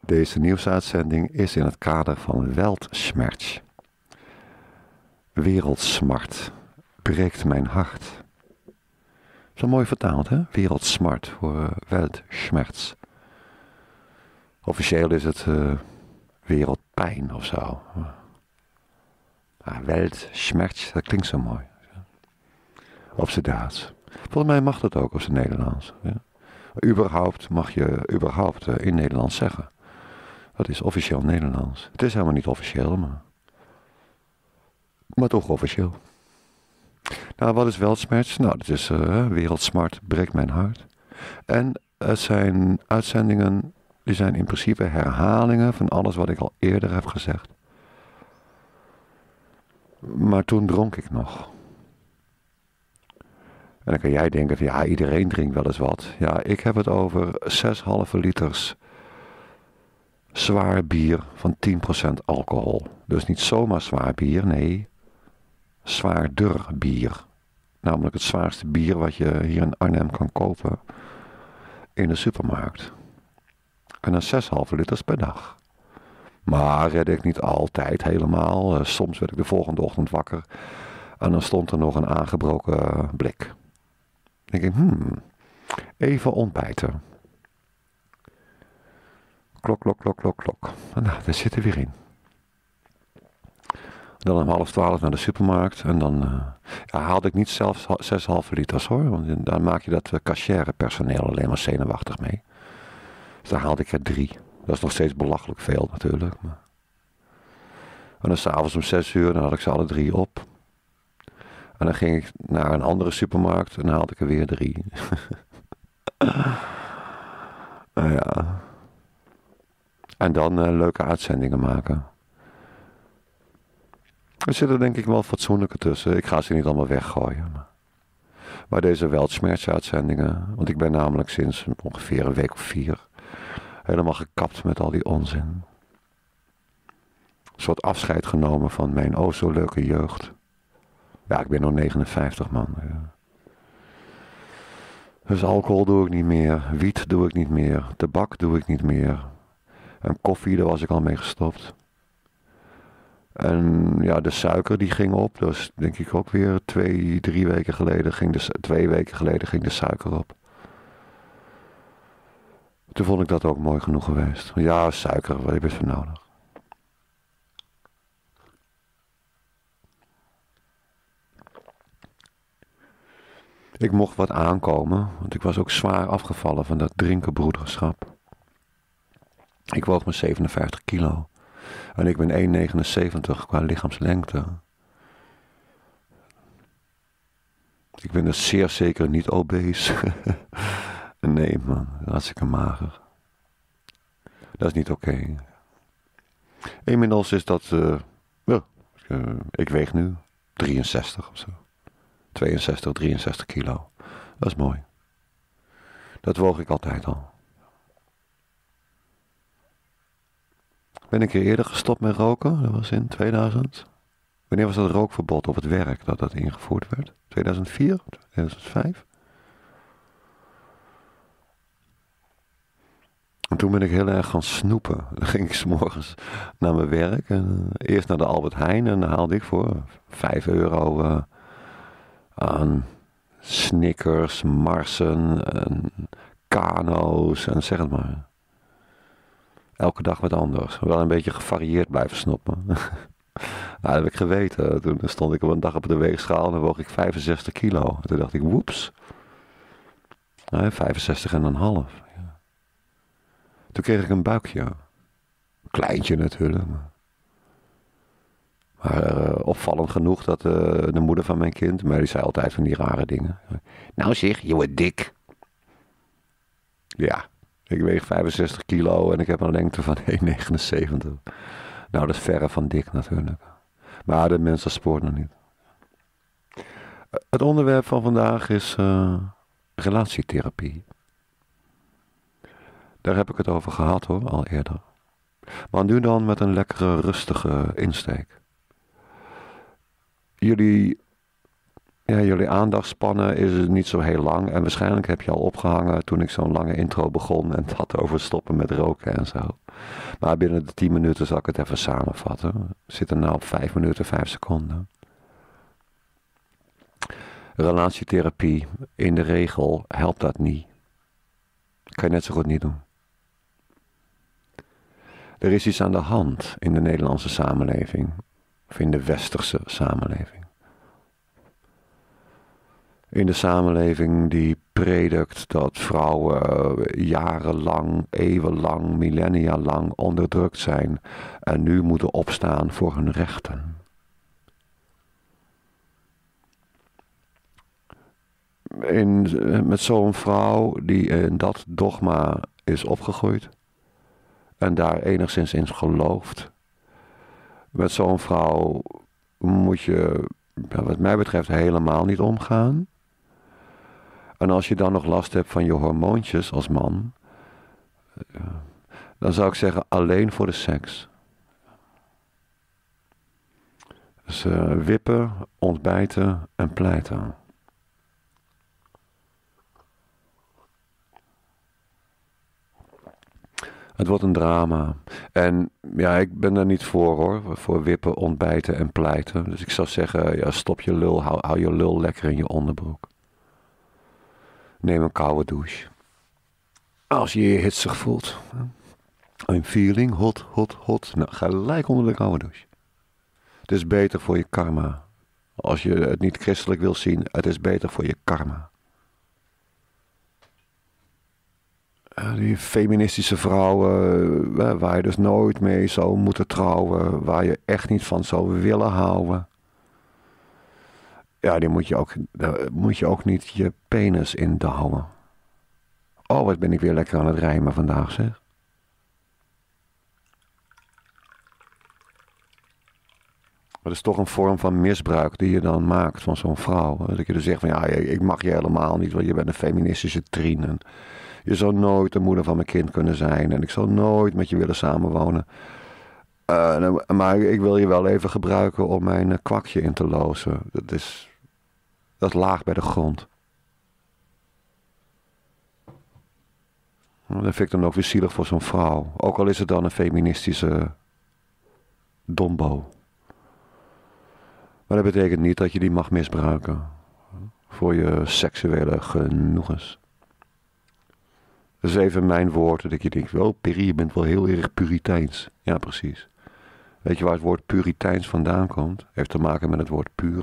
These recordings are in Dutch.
Deze nieuwsuitzending is in het kader van Weltschmerz. Wereldsmart breekt mijn hart. Zo mooi vertaald, hè? Wereldsmart voor Weltschmerz. Officieel is het wereldpijn of zo. Weltschmerz, dat klinkt zo mooi. Op z'n Duits. Volgens mij mag dat ook op z'n Nederlands. Ja. Überhaupt mag je in Nederlands zeggen. Dat is officieel Nederlands. Het is helemaal niet officieel, maar toch officieel. Nou, wat is Weltschmerz? Nou, dat is Wereldsmart breekt mijn hart. En het zijn uitzendingen, die zijn in principe herhalingen van alles wat ik al eerder heb gezegd. Maar toen dronk ik nog. En dan kan jij denken van ja, iedereen drinkt wel eens wat. Ja, ik heb het over 6,5 liters zwaar bier van 10% alcohol. Dus niet zomaar zwaar bier, nee, zwaarder bier. Namelijk het zwaarste bier wat je hier in Arnhem kan kopen in de supermarkt. En dan 6,5 liters per dag. Maar red ik niet altijd helemaal. Soms werd ik de volgende ochtend wakker en dan stond er nog een aangebroken blik. Dan denk ik, even ontbijten. Klok, klok, klok, klok, klok. Nou, daar zit er weer in. Dan om 11:30 naar de supermarkt. En dan haalde ik niet zelfs 6,5 liters hoor. Want dan maak je dat cashier-personeel alleen maar zenuwachtig mee. Dus dan haalde ik er 3. Dat is nog steeds belachelijk veel natuurlijk. Maar... En dan s'avonds om 6 uur, dan had ik ze alle 3 op. En dan ging ik naar een andere supermarkt en dan haalde ik er weer 3. Nou ja. En dan leuke uitzendingen maken. Er zitten denk ik wel fatsoenlijke tussen. Ik ga ze niet allemaal weggooien. Maar deze Weltschmerz uitzendingen, want ik ben namelijk sinds ongeveer een week of 4 helemaal gekapt met al die onzin. Een soort afscheid genomen van mijn o zo leuke jeugd. Ja, ik ben nog 59 man. Ja. Dus alcohol doe ik niet meer, wiet doe ik niet meer, tabak doe ik niet meer. En koffie, daar was ik al mee gestopt. En ja, de suiker die ging op. Dus denk ik ook weer 2 weken geleden ging de suiker op. Toen vond ik dat ook mooi genoeg geweest. Ja, suiker, wat heb je voor nodig? Ik mocht wat aankomen, want ik was ook zwaar afgevallen van dat drinkenbroederschap. Ik woog maar 57 kilo. En ik ben 1,79 qua lichaamslengte. Ik ben dus zeer zeker niet obese. Nee man, hartstikke mager. Dat is niet oké. Inmiddels is dat, ik weeg nu 63 of zo. 62, 63 kilo. Dat is mooi. Dat woog ik altijd al. Ben ik eerder gestopt met roken? Dat was in 2000. Wanneer was dat rookverbod op het werk dat ingevoerd werd? 2004? 2005? En toen ben ik heel erg gaan snoepen. Dan ging ik 's morgens naar mijn werk. En, eerst naar de Albert Heijn. En dan haalde ik voor €5 aan Snickers, Marsen, en Kano's en zeg het maar. Elke dag wat anders. Wel een beetje gevarieerd blijven snoppen. Nou, dat heb ik geweten. Toen stond ik op een dag op de weegschaal en dan woog ik 65 kilo. En toen dacht ik, woeps. 65,5. Ja. Toen kreeg ik een buikje. Kleintje natuurlijk. Maar opvallend genoeg dat de moeder van mijn kind, maar die zei altijd van die rare dingen. Nou zeg, je wordt dik. Ja, ik weeg 65 kilo en ik heb een lengte van 1,79. Nou, dat is verre van dik natuurlijk. Maar de mensen spoort nog niet. Het onderwerp van vandaag is relatietherapie. Daar heb ik het over gehad hoor, al eerder. Maar nu dan met een lekkere, rustige insteek. Jullie Ja, jullie aandachtspannen is niet zo heel lang. En waarschijnlijk heb je al opgehangen toen ik zo'n lange intro begon. En het had over stoppen met roken en zo. Maar binnen de 10 minuten zal ik het even samenvatten. We zitten nu op 5 minuten, 5 seconden. Relatietherapie, in de regel helpt dat niet. Kan je net zo goed niet doen. Er is iets aan de hand in de Nederlandse samenleving. Of in de westerse samenleving. In de samenleving die predikt dat vrouwen jarenlang, eeuwenlang, millennia lang onderdrukt zijn en nu moeten opstaan voor hun rechten. Met zo'n vrouw die in dat dogma is opgegroeid en daar enigszins in gelooft. Met zo'n vrouw moet je, wat mij betreft, helemaal niet omgaan. En als je dan nog last hebt van je hormoontjes als man, dan zou ik zeggen alleen voor de seks. Dus wippen, ontbijten en pleiten. Het wordt een drama. En ja, ik ben er niet voor hoor. Voor wippen, ontbijten en pleiten. Dus ik zou zeggen, ja, stop je lul, hou je lul lekker in je onderbroek. Neem een koude douche. Als je je hitsig voelt. I'm feeling hot, hot, hot. Nou, gelijk onder de koude douche. Het is beter voor je karma. Als je het niet christelijk wil zien, het is beter voor je karma. Die feministische vrouwen, waar je dus nooit mee zou moeten trouwen, waar je echt niet van zou willen houden. Ja, daar moet je ook niet je penis in douwen. Oh, wat ben ik weer lekker aan het rijmen vandaag, zeg. Dat is toch een vorm van misbruik die je dan maakt van zo'n vrouw. Dat je dus zegt van ja, ik mag je helemaal niet, want je bent een feministische trien. En je zou nooit de moeder van mijn kind kunnen zijn. En ik zou nooit met je willen samenwonen. Maar ik wil je wel even gebruiken om mijn kwakje in te lozen. Dat is laag bij de grond. Dat vind ik dan ook weer zielig voor zo'n vrouw. Ook al is het dan een feministische dombo. Maar dat betekent niet dat je die mag misbruiken. Voor je seksuele genoegens. Dat is even mijn woord dat je denkt, oh Perry, je bent wel heel erg puriteins. Ja, precies. Weet je waar het woord puriteins vandaan komt? Heeft te maken met het woord puur.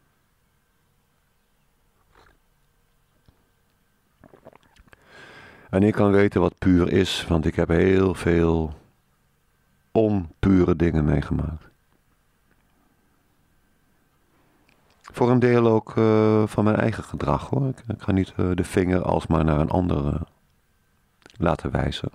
En ik kan weten wat puur is, want ik heb heel veel onpure dingen meegemaakt. Voor een deel ook van mijn eigen gedrag hoor. Ik ga niet de vinger alsmaar naar een ander laten wijzen.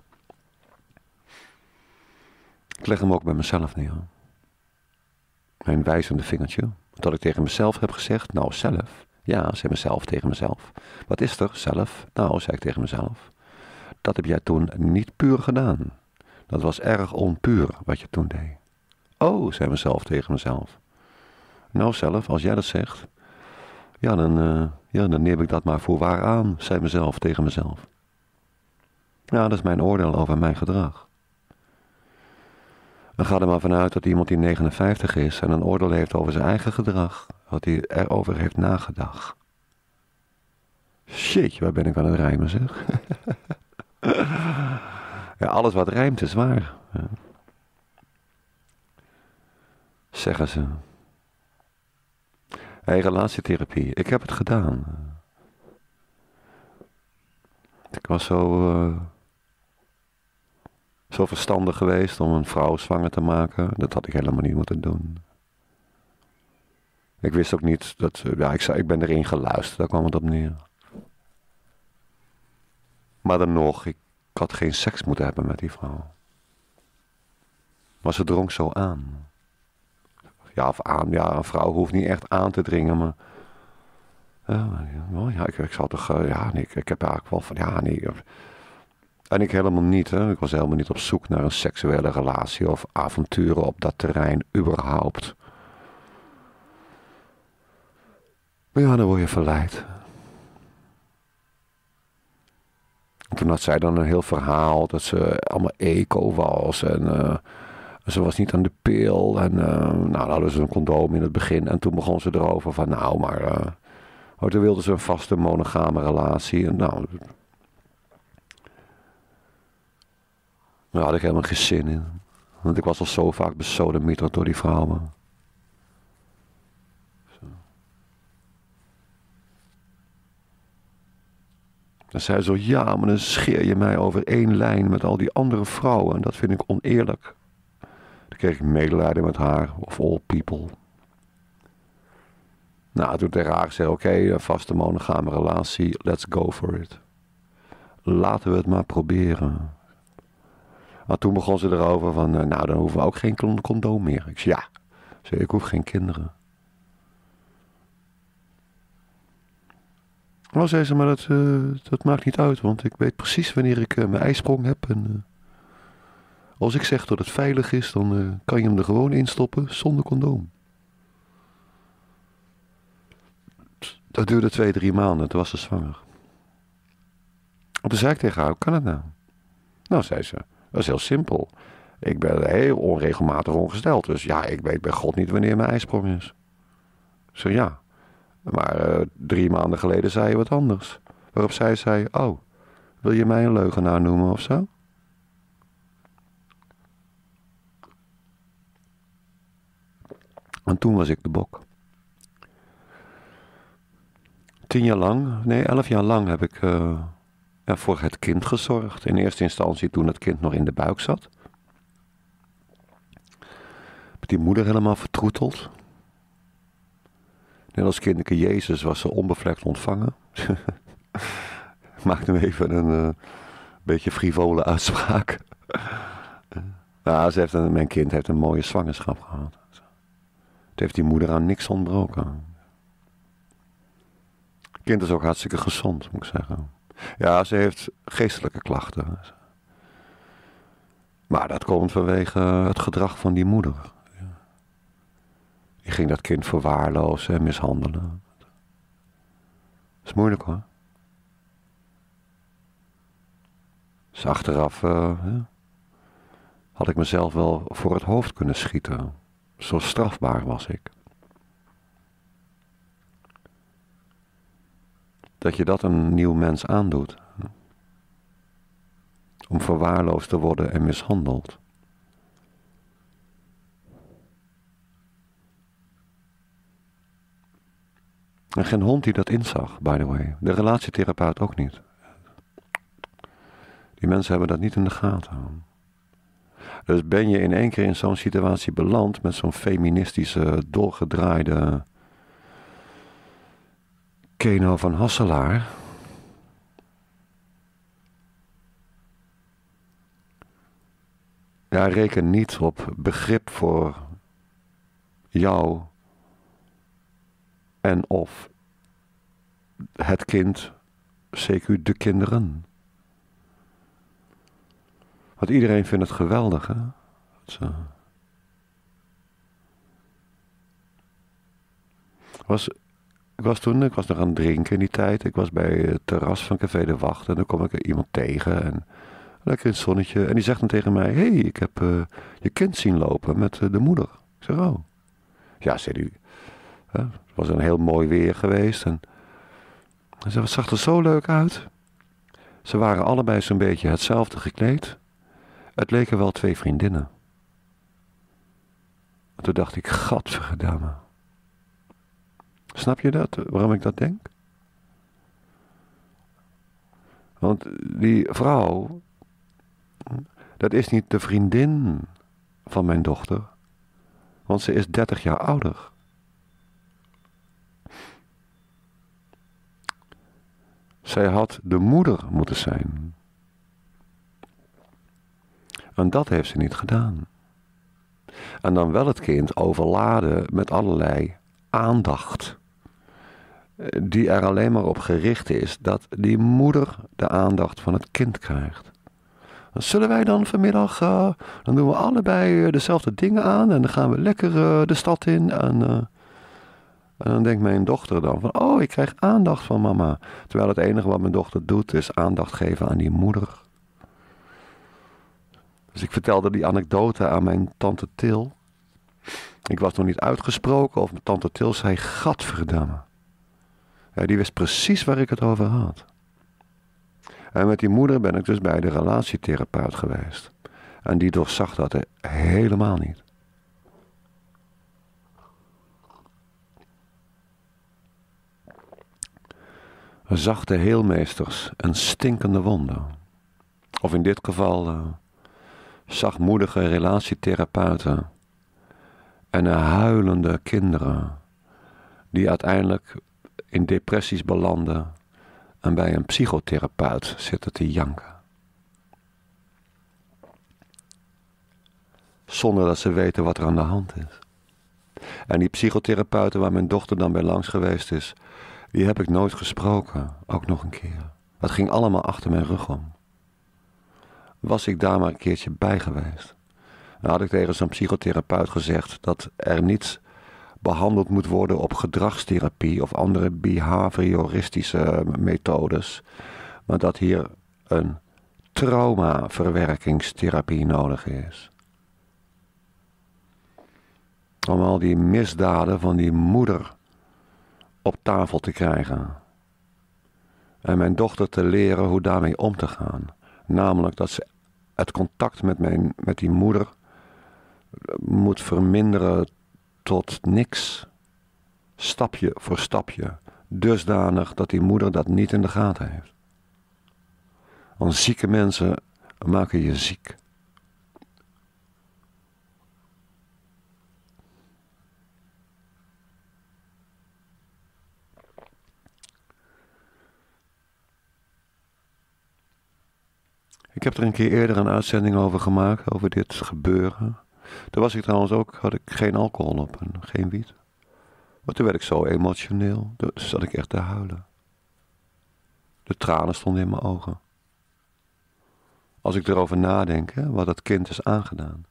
Ik leg hem ook bij mezelf neer. Mijn wijzende vingertje. Dat ik tegen mezelf heb gezegd, nou zelf. Ja, zei mezelf tegen mezelf. Wat is er, zelf? Nou, zei ik tegen mezelf. Dat heb jij toen niet puur gedaan. Dat was erg onpuur wat je toen deed. Oh, zei mezelf tegen mezelf. Nou zelf, als jij dat zegt, dan neem ik dat maar voor waar aan, zei mezelf tegen mezelf. Ja, dat is mijn oordeel over mijn gedrag. Dan ga er maar vanuit dat iemand die 59 is en een oordeel heeft over zijn eigen gedrag, wat hij erover heeft nagedacht. Shit, waar ben ik aan het rijmen zeg. Ja, alles wat rijmt is waar. Ja. Zeggen ze. Hey, relatietherapie. Ik heb het gedaan. Ik was zo verstandig geweest om een vrouw zwanger te maken. Dat had ik helemaal niet moeten doen. Ik wist ook niet dat... ik ben erin geluisterd. Daar kwam het op neer. Maar dan nog, ik had geen seks moeten hebben met die vrouw. Maar ze drong zo aan. Een vrouw hoeft niet echt aan te dringen, maar... ik zal toch... ik heb eigenlijk wel van... En ik helemaal niet, hè. Ik was helemaal niet op zoek naar een seksuele relatie of avonturen op dat terrein, überhaupt. Maar ja, dan word je verleid. En toen had zij dan een heel verhaal dat ze allemaal eco was en ze was niet aan de pil. En nou, dan hadden ze een condoom in het begin. En toen begon ze erover van toen wilde ze een vaste monogame relatie. En nou, daar had ik helemaal geen zin in. Want ik was al zo vaak besodemieterd door die vrouwen. Dan zei ze zo, ja, maar dan scheer je mij over één lijn met al die andere vrouwen. En dat vind ik oneerlijk. Dan kreeg ik medelijden met haar, of all people. Nou, toen tegen haar gezegd, oké, een vaste monogame relatie, let's go for it. Laten we het maar proberen. Maar toen begon ze erover van, dan hoeven we ook geen condoom meer. Ik zei, ja, ik hoef geen kinderen. Nou, zei ze, maar dat maakt niet uit, want ik weet precies wanneer ik mijn ijsprong heb. En als ik zeg dat het veilig is, dan kan je hem er gewoon in stoppen zonder condoom. Dat duurde 2-3 maanden, toen was ze zwanger. En toen zei ik tegen haar, hoe kan het nou? Nou, zei ze, dat is heel simpel. Ik ben heel onregelmatig ongesteld, dus ja, ik weet bij God niet wanneer mijn ijsprong is. Ik zei, ja. Maar 3 maanden geleden zei je wat anders. Waarop zij zei, oh, wil je mij een leugenaar noemen of zo? En toen was ik de bok. 11 jaar lang heb ik voor het kind gezorgd. In eerste instantie toen het kind nog in de buik zat. Met die moeder helemaal vertroeteld. Net als kinderke Jezus was ze onbevlekt ontvangen. Ik maakte hem even een beetje frivole uitspraak. Mijn kind heeft een mooie zwangerschap gehad. Het heeft die moeder aan niks ontbroken. Het kind is ook hartstikke gezond, moet ik zeggen. Ja, ze heeft geestelijke klachten. Maar dat komt vanwege het gedrag van die moeder. Die ging dat kind verwaarlozen en mishandelen. Dat is moeilijk hoor. Dus achteraf had ik mezelf wel voor het hoofd kunnen schieten. Zo strafbaar was ik. Dat je dat een nieuw mens aandoet. Om verwaarloosd te worden en mishandeld. En geen hond die dat inzag, by the way. De relatietherapeut ook niet. Die mensen hebben dat niet in de gaten. Dus ben je in één keer in zo'n situatie beland met zo'n feministische, doorgedraaide Keno van Hasselaar. Ja, reken niet op begrip voor jou en of het kind, CQ de kinderen. Want iedereen vindt het geweldig, hè? Ik was nog aan het drinken in die tijd. Ik was bij het terras van Café de Wacht en dan kom ik er iemand tegen en lekker in het zonnetje. En die zegt dan tegen mij, hey, ik heb je kind zien lopen met de moeder. Ik zeg, oh. Ja, zei hij. Het was een heel mooi weer geweest. En hij zei, wat zag er zo leuk uit. Ze waren allebei zo'n beetje hetzelfde gekleed. Het leken wel 2 vriendinnen. En toen dacht ik, gadverdamme. Snap je dat? Waarom ik dat denk? Want die vrouw, dat is niet de vriendin van mijn dochter. Want ze is 30 jaar ouder. Zij had de moeder moeten zijn. En dat heeft ze niet gedaan. En dan wel het kind overladen met allerlei aandacht. Die er alleen maar op gericht is dat die moeder de aandacht van het kind krijgt. Zullen wij dan vanmiddag, dan doen we allebei dezelfde dingen aan en dan gaan we lekker de stad in. En En dan denkt mijn dochter dan van, oh, ik krijg aandacht van mama. Terwijl het enige wat mijn dochter doet is aandacht geven aan die moeder. Dus ik vertelde die anekdote aan mijn tante Til. Ik was nog niet uitgesproken of mijn tante Til zei, gadverdamme. Ja, die wist precies waar ik het over had. En met die moeder ben ik dus bij de relatietherapeut geweest. En die doorzag dat helemaal niet. Zachte heelmeesters en stinkende wonden. Of in dit geval zachtmoedige relatietherapeuten en huilende kinderen die uiteindelijk in depressies belanden en bij een psychotherapeut zitten te janken. Zonder dat ze weten wat er aan de hand is. En die psychotherapeuten waar mijn dochter dan bij langs geweest is, die heb ik nooit gesproken, ook nog een keer. Dat ging allemaal achter mijn rug om. Was ik daar maar een keertje bij geweest. Dan had ik tegen zo'n psychotherapeut gezegd dat er niet behandeld moet worden op gedragstherapie of andere behavioristische methodes, maar dat hier een traumaverwerkingstherapie nodig is. Om al die misdaden van die moeder op tafel te krijgen. En mijn dochter te leren hoe daarmee om te gaan. Namelijk dat ze het contact met die moeder moet verminderen tot niks. Stapje voor stapje. Dusdanig dat die moeder dat niet in de gaten heeft. Want zieke mensen maken je ziek. Ik heb er een keer eerder een uitzending over gemaakt, over dit gebeuren. Toen was ik trouwens ook, had ik geen alcohol op en geen wiet. Maar toen werd ik zo emotioneel, toen zat ik echt te huilen. De tranen stonden in mijn ogen. Als ik erover nadenk, wat dat kind is aangedaan.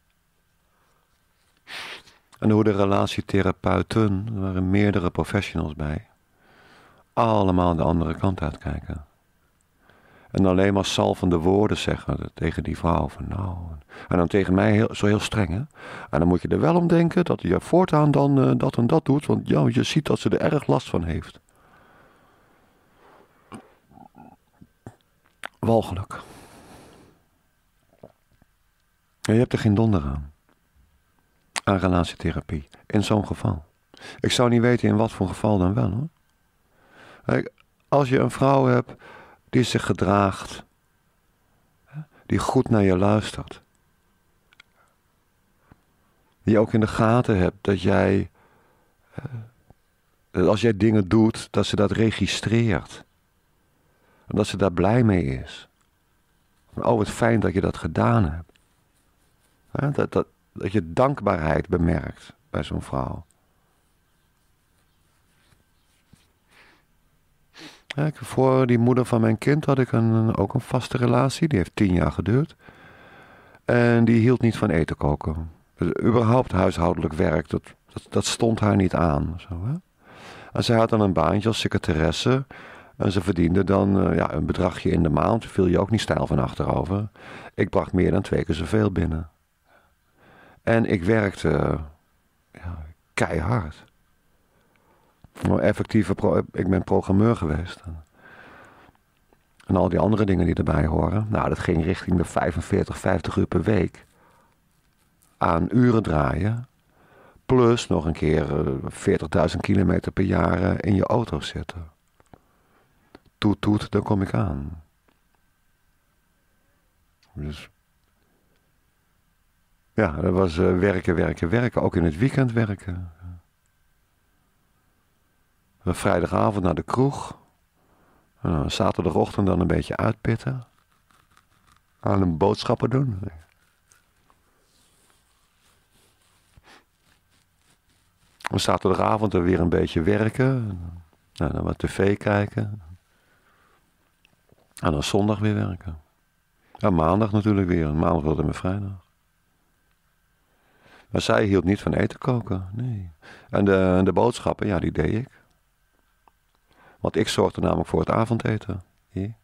En hoe de relatietherapeuten, er waren meerdere professionals bij, allemaal de andere kant uitkijken. En alleen maar salvende woorden zeggen tegen die vrouw van nou. En dan tegen mij zo heel streng, hè. En dan moet je er wel om denken dat je voortaan dan dat en dat doet. Want ja, je ziet dat ze er erg last van heeft. Walgelijk. En je hebt er geen donder aan relatietherapie. In zo'n geval. Ik zou niet weten in wat voor geval dan wel, hoor. Kijk, als je een vrouw hebt die zich gedraagt, die goed naar je luistert, die ook in de gaten hebt dat jij, als jij dingen doet, dat ze dat registreert. En dat ze daar blij mee is. Oh, wat fijn dat je dat gedaan hebt. Dat je dankbaarheid bemerkt bij zo'n vrouw. Voor die moeder van mijn kind had ik ook een vaste relatie. Die heeft 10 jaar geduurd. En die hield niet van eten koken. Dus überhaupt huishoudelijk werk, dat stond haar niet aan. Zo, hè? En zij had dan een baantje als secretaresse. En ze verdiende dan een bedragje in de maand. Viel je ook niet stijl van achterover. Ik bracht meer dan 2 keer zoveel binnen. En ik werkte keihard. Ik ben programmeur geweest. En al die andere dingen die erbij horen. Nou, dat ging richting de 45, 50 uur per week. Aan uren draaien. Plus nog een keer 40.000 kilometer per jaar in je auto zitten. Toet, toet, dan kom ik aan. Dus ja, dat was werken, werken, werken. Ook in het weekend werken. Vrijdagavond naar de kroeg. Zaterdagochtend dan een beetje uitpitten. Aan een boodschappen doen. Zaterdagavond er weer een beetje werken. Dan wat tv kijken. En dan zondag weer werken. Ja, maandag natuurlijk weer. Maandag tot en met vrijdag. Maar zij hield niet van eten koken, nee. En de boodschappen, ja, die deed ik. Want ik zorgde namelijk voor het avondeten. Hier.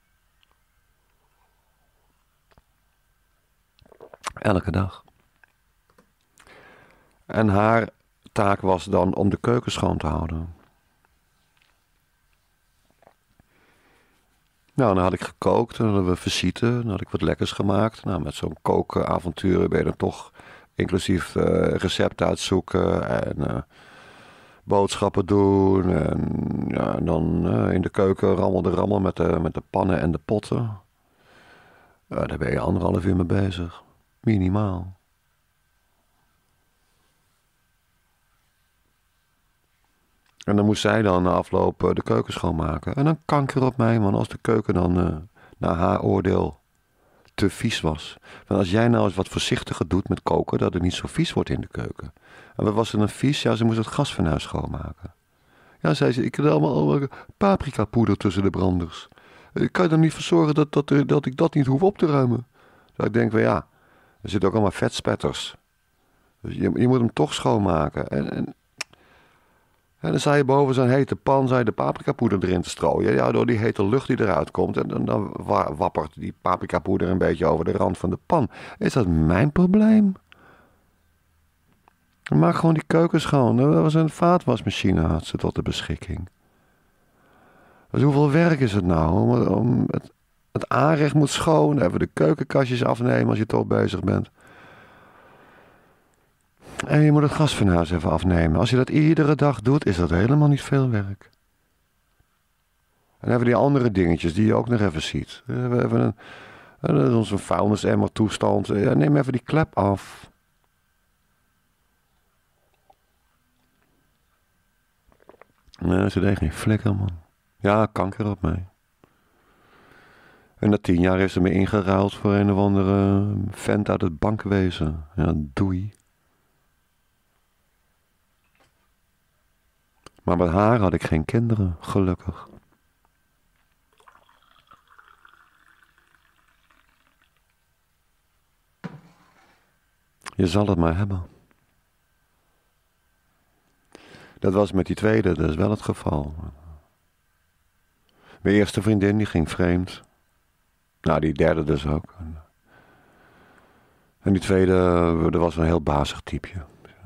Elke dag. En haar taak was dan om de keuken schoon te houden. Nou, dan had ik gekookt, dan hadden we visite, dan had ik wat lekkers gemaakt. Nou, met zo'n kookavontuur ben je dan toch inclusief recepten uitzoeken en boodschappen doen. En, ja, en dan in de keuken rammel met de pannen en de potten. Daar ben je 1,5 uur mee bezig. Minimaal. En dan moest zij dan na afloop de keuken schoonmaken. En dan kanker op mij, man, als de keuken dan naar haar oordeel te vies was. Want als jij nou eens wat voorzichtiger doet met koken, dat het niet zo vies wordt in de keuken. En wat was er dan vies? Ja, ze moest het gasfornuis schoonmaken. Ja, zei ze, ik heb allemaal paprikapoeder tussen de branders. Kan je er niet voor zorgen dat ik dat niet hoef op te ruimen? Dus ik denk wel, ja, er zitten ook allemaal vetspetters. Dus je moet hem toch schoonmaken. En dan sta je boven zo'n hete pan, de paprikapoeder erin te strooien. Ja, door die hete lucht die eruit komt. En dan wappert die paprikapoeder een beetje over de rand van de pan. Is dat mijn probleem? Maak gewoon die keuken schoon. Dat was een vaatwasmachine, had ze tot de beschikking. Dus hoeveel werk is het nou? Het aanrecht moet schoon. Even de keukenkastjes afnemen als je toch bezig bent. En je moet het gasfornuis even afnemen. Als je dat iedere dag doet, is dat helemaal niet veel werk. En even die andere dingetjes die je ook nog even ziet. We hebben onze vuilnisemmer toestand. Ja, neem even die klep af. Nee, ze deed geen flikker, man. Ja, kanker op mij. En na 10 jaar heeft ze me ingeruild voor een of andere vent uit het bankwezen. Ja, doei. Maar met haar had ik geen kinderen, gelukkig. Je zal het maar hebben. Dat was met die tweede, dat is wel het geval. Mijn eerste vriendin, die ging vreemd. Nou, die derde dus ook. En die tweede, dat was een heel bazig typeje.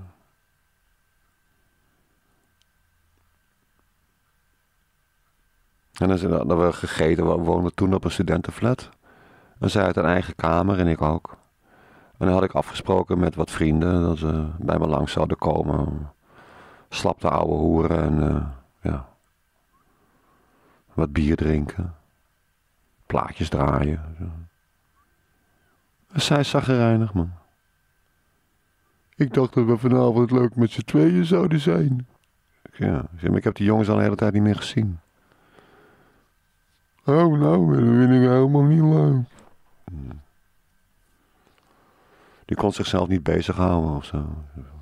En dan hadden we gegeten, we woonden toen op een studentenflat. En zij had een eigen kamer en ik ook. En dan had ik afgesproken met wat vrienden dat ze bij me langs zouden komen. Slapte ouwe hoeren en ja, wat bier drinken. Plaatjes draaien. En zij is chagrijnig, man. Ik dacht dat we vanavond leuk met z'n tweeën zouden zijn. Ja, maar ik heb die jongens al de hele tijd niet meer gezien. Oh, nou, dat vind ik helemaal niet leuk. Die kon zichzelf niet bezighouden of zo.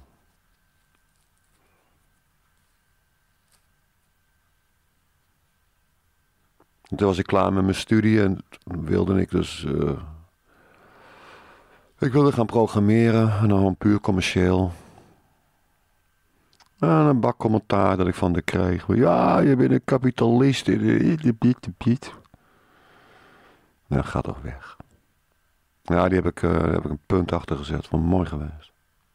Toen was ik klaar met mijn studie en wilde ik dus... ik wilde gaan programmeren en dan puur commercieel. En een bak commentaar dat ik van de kreeg. Ja, je bent een kapitalist. Nou, ga toch weg. Ja, die heb ik een punt achter gezet. Vond mooi geweest.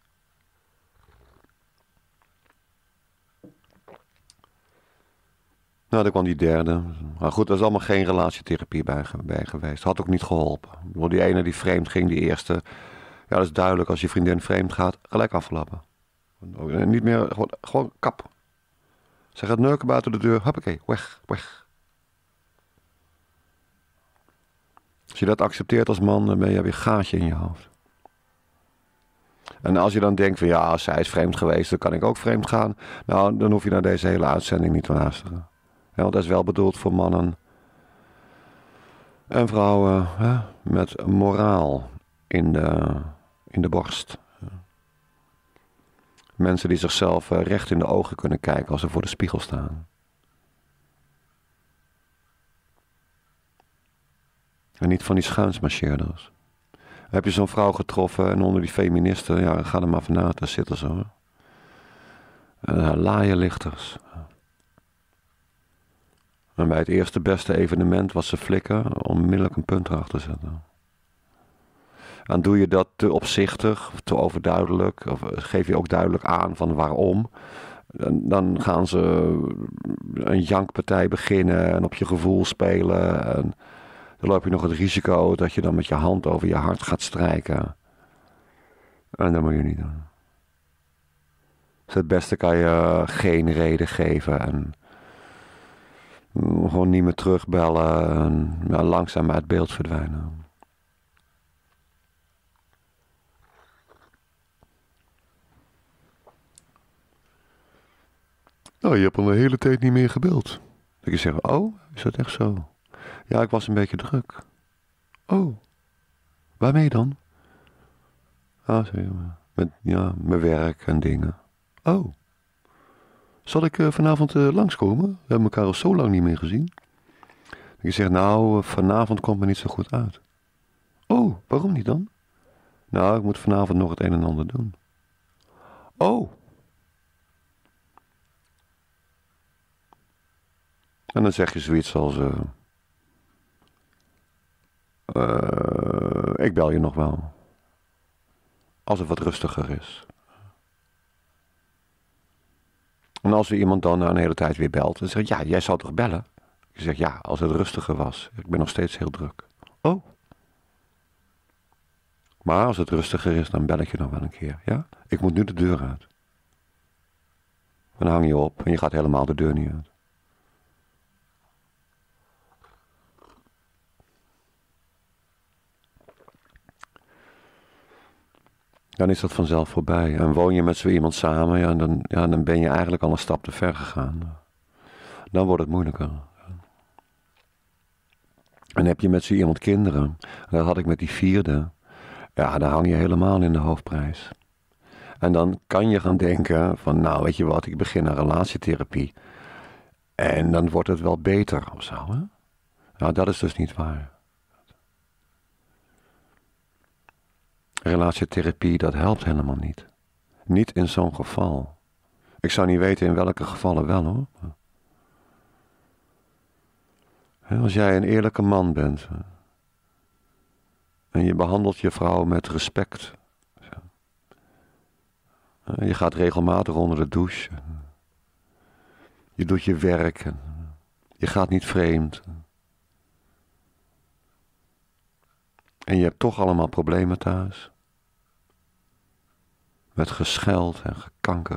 Nou, dan kwam die derde. Maar goed, er is allemaal geen relatietherapie bij geweest. Had ook niet geholpen. Die ene die vreemd ging, die eerste. Ja, dat is duidelijk. Als je vriendin vreemd gaat, gelijk aflappen. Niet meer, gewoon kap. Ze gaat neuken buiten de deur. Hoppakee, weg. Als je dat accepteert als man, dan heb je een gaatje in je hoofd. En als je dan denkt van ja, als zij is vreemd geweest, dan kan ik ook vreemd gaan. Nou, dan hoef je naar deze hele uitzending niet te luisteren. Ja, want dat is wel bedoeld voor mannen en vrouwen met moraal in de borst. Mensen die zichzelf recht in de ogen kunnen kijken als ze voor de spiegel staan. En niet van die schuinsmarcheerders. Heb je zo'n vrouw getroffen en onder die feministen, ja, ga er maar vanuit, daar zitten ze hoor. Laaienlichters. En bij het eerste beste evenement wat ze flikken, onmiddellijk een punt erachter zetten. En doe je dat te opzichtig, te overduidelijk, of geef je ook duidelijk aan van waarom, dan gaan ze een jankpartij beginnen en op je gevoel spelen. En dan loop je nog het risico dat je dan met je hand over je hart gaat strijken. En dat moet je niet doen. Dus het beste kan je geen reden geven en gewoon niet meer terugbellen en langzaam uit beeld verdwijnen. Nou, je hebt al een hele tijd niet meer gebeld. Dan kun je zeggen, oh, is dat echt zo? Ja, ik was een beetje druk. Oh, waarmee dan? Ah, zeg maar. Met mijn werk en dingen. Oh, zal ik vanavond langskomen? We hebben elkaar al zo lang niet meer gezien. Je zegt, nou, vanavond komt me niet zo goed uit. Oh, waarom niet dan? Nou, ik moet vanavond nog het een en ander doen. Oh. En dan zeg je zoiets als, ik bel je nog wel. Als het wat rustiger is. En als er iemand dan na een hele tijd weer belt, dan zeg je, ja, jij zou toch bellen? Je zegt, ja, als het rustiger was. Ik ben nog steeds heel druk. Oh. Maar als het rustiger is, dan bel ik je nog wel een keer, ja? Ik moet nu de deur uit. Dan hang je op en je gaat helemaal de deur niet uit. Dan is dat vanzelf voorbij. En woon je met zo iemand samen, dan ben je eigenlijk al een stap te ver gegaan. Dan wordt het moeilijker. En heb je met zo iemand kinderen, dat had ik met die vierde, ja, dan hang je helemaal in de hoofdprijs. En dan kan je gaan denken van, nou, weet je wat, ik begin een relatietherapie. En dan wordt het wel beter of zo, hè? Nou, dat is dus niet waar. Relatietherapie, dat helpt helemaal niet. Niet in zo'n geval. Ik zou niet weten in welke gevallen wel, hoor. Als jij een eerlijke man bent en je behandelt je vrouw met respect. Je gaat regelmatig onder de douche. Je doet je werk. Je gaat niet vreemd. En je hebt toch allemaal problemen thuis. Met gescheld en gekanker.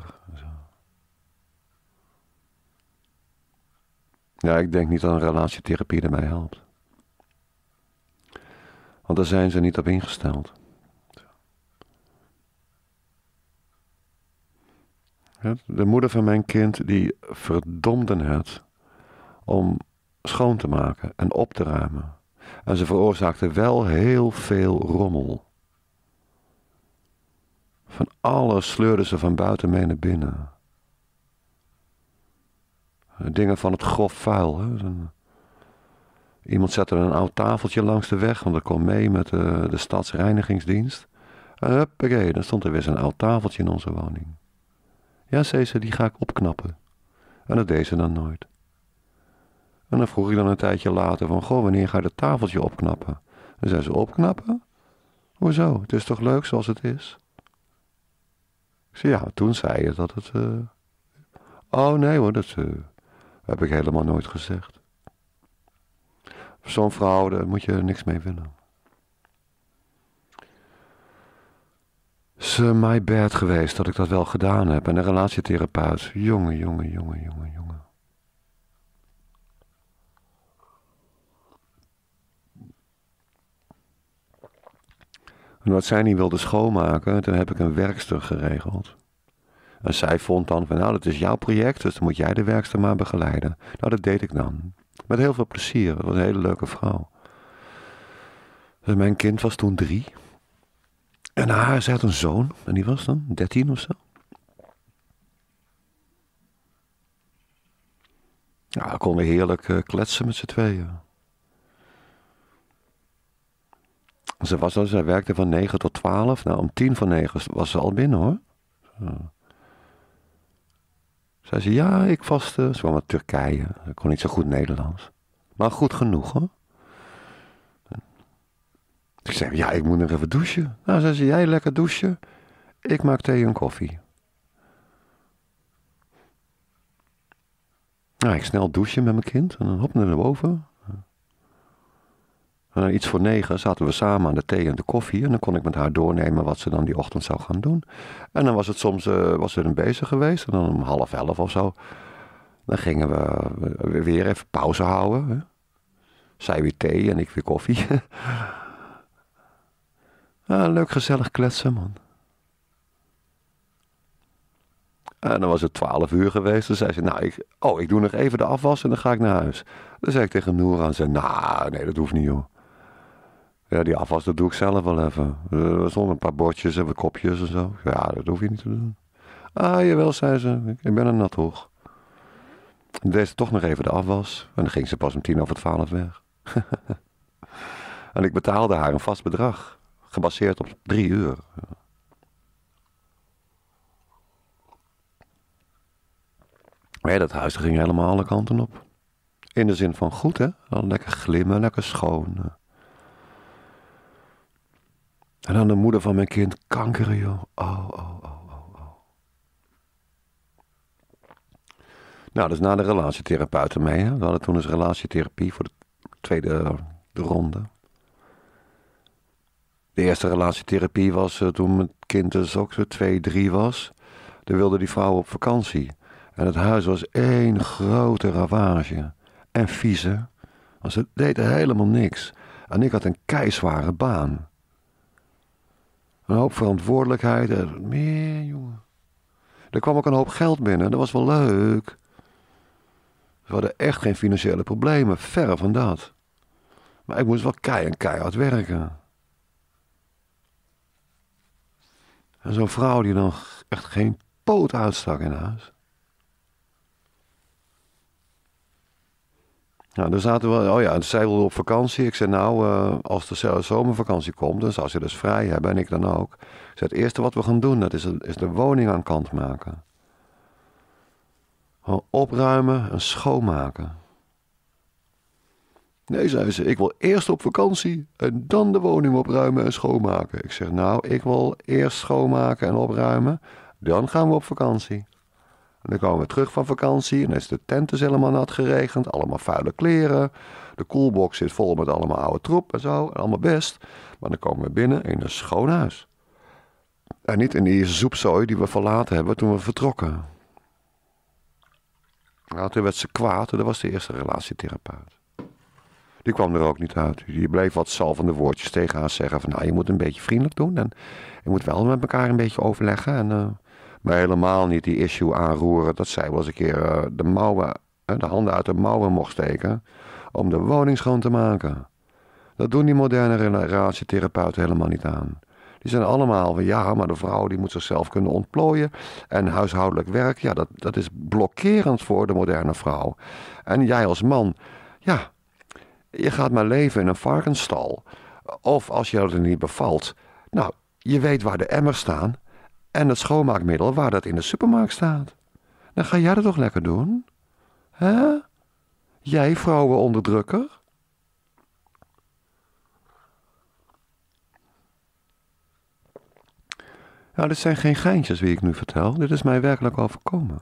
Ja, ik denk niet dat een relatietherapie erbij helpt. Want daar zijn ze niet op ingesteld. De moeder van mijn kind, die verdomde het om schoon te maken en op te ruimen. En ze veroorzaakte wel heel veel rommel. Van alles sleurde ze van buiten mee naar binnen. Dingen van het grof vuil. Hè. Iemand zette een oud tafeltje langs de weg, want dat kwam mee met de stadsreinigingsdienst. En huppakee, dan stond er weer zo'n oud tafeltje in onze woning. Ja, zei ze, die ga ik opknappen. En dat deed ze dan nooit. En dan vroeg ik dan een tijdje later van, goh, wanneer ga je dat tafeltje opknappen? En zei ze, opknappen? Hoezo? Het is toch leuk zoals het is? Ik zei, ja, toen zei je dat het... Oh, nee hoor, dat heb ik helemaal nooit gezegd. Zo'n vrouw, daar moet je niks mee willen. Het is my bad geweest dat ik dat wel gedaan heb. En een relatietherapeut, jongen. En wat zij niet wilde schoonmaken, toen heb ik een werkster geregeld. En zij vond dan van, nou, dat is jouw project, dus dan moet jij de werkster maar begeleiden. Nou, dat deed ik dan. Met heel veel plezier. Dat was een hele leuke vrouw. Dus mijn kind was toen 3. En zij had een zoon. En die was dan 13 of zo. Nou, we konden heerlijk kletsen met z'n tweeën. Zij werkte van 9 tot 12. Nou, om 10 voor 9 was ze al binnen, hoor. Zei ze, ja, ik vaste. Ze kwam uit Turkije. Ze kon niet zo goed Nederlands. Maar goed genoeg, hoor. Ik zei, ja, ik moet nog even douchen. Nou, zei ze, jij lekker douchen. Ik maak thee en koffie. Nou, ik snel douchen met mijn kind. En dan hop naar boven. En iets voor 9 zaten we samen aan de thee en de koffie. En dan kon ik met haar doornemen wat ze dan die ochtend zou gaan doen. En dan was het soms was ze dan bezig geweest. En dan om 10:30 of zo. Dan gingen we weer even pauze houden. Hè. Zij weer thee en ik weer koffie. Ja, leuk gezellig kletsen, man. En dan was het 12 uur geweest. Dan zei ze, nou, ik doe nog even de afwas en dan ga ik naar huis. Dan zei ik tegen Noora en zei, nou, nee, dat hoeft niet, joh. Ja, die afwas, dat doe ik zelf wel even. Er stonden een paar bordjes en wat kopjes en zo. Ja, dat hoef je niet te doen. Ah, jawel, zei ze. Ik ben er nat hoog. Dan deed ze toch nog even de afwas. En dan ging ze pas om 11:50 weg. En ik betaalde haar een vast bedrag. Gebaseerd op 3 uur. Nee, dat huis ging helemaal alle kanten op. In de zin van goed, hè? Lekker glimmen, lekker schoon. En dan de moeder van mijn kind kankeren, joh. Oh. Nou, dus na de relatietherapeuten mee. Hè? We hadden toen eens relatietherapie voor de tweede ronde. De eerste relatietherapie was toen mijn kind dus ook zo 2, 3 was. Toen wilde die vrouw op vakantie. En het huis was één grote ravage. En vieze. Want ze deden helemaal niks. En ik had een keizware baan. Een hoop verantwoordelijkheid. En meer, jongen. Er kwam ook een hoop geld binnen. Dat was wel leuk. We hadden echt geen financiële problemen. Verre van dat. Maar ik moest wel keihard werken. En zo'n vrouw die dan echt geen poot uitstak in huis. Nou, dan zaten we, oh ja, en zij wilde op vakantie. Ik zei, nou, als de zomervakantie komt, dan zou ze dus vrij hebben en ik dan ook. Ik zei, het eerste wat we gaan doen, dat is de woning aan kant maken. Gewoon opruimen en schoonmaken. Nee, zei ze, ik wil eerst op vakantie en dan de woning opruimen en schoonmaken. Ik zeg, nou, ik wil eerst schoonmaken en opruimen, dan gaan we op vakantie. En dan komen we terug van vakantie en dan is de tent dus helemaal nat geregend, allemaal vuile kleren. De koelbox zit vol met allemaal oude troep en zo, en allemaal best. Maar dan komen we binnen in een schoon huis. En niet in die zoepzooi die we verlaten hebben toen we vertrokken. Nou, toen werd ze kwaad en dat was de eerste relatietherapeut. Die kwam er ook niet uit. Die bleef wat zalvende woordjes tegen haar zeggen van, nou, je moet een beetje vriendelijk doen en je moet wel met elkaar een beetje overleggen en... Maar helemaal niet die issue aanroeren dat zij wel eens een keer de handen uit de mouwen mocht steken om de woning schoon te maken. Dat doen die moderne relatietherapeuten helemaal niet aan. Die zijn allemaal van ja, maar de vrouw die moet zichzelf kunnen ontplooien en huishoudelijk werk, ja, dat is blokkerend voor de moderne vrouw. En jij als man, ja, je gaat maar leven in een varkensstal. Of als je dat niet bevalt, nou, je weet waar de emmers staan. En het schoonmaakmiddel waar dat in de supermarkt staat. Dan ga jij dat toch lekker doen? Hè? Jij vrouwenonderdrukker? Nou, dit zijn geen geintjes wie ik nu vertel. Dit is mij werkelijk overkomen.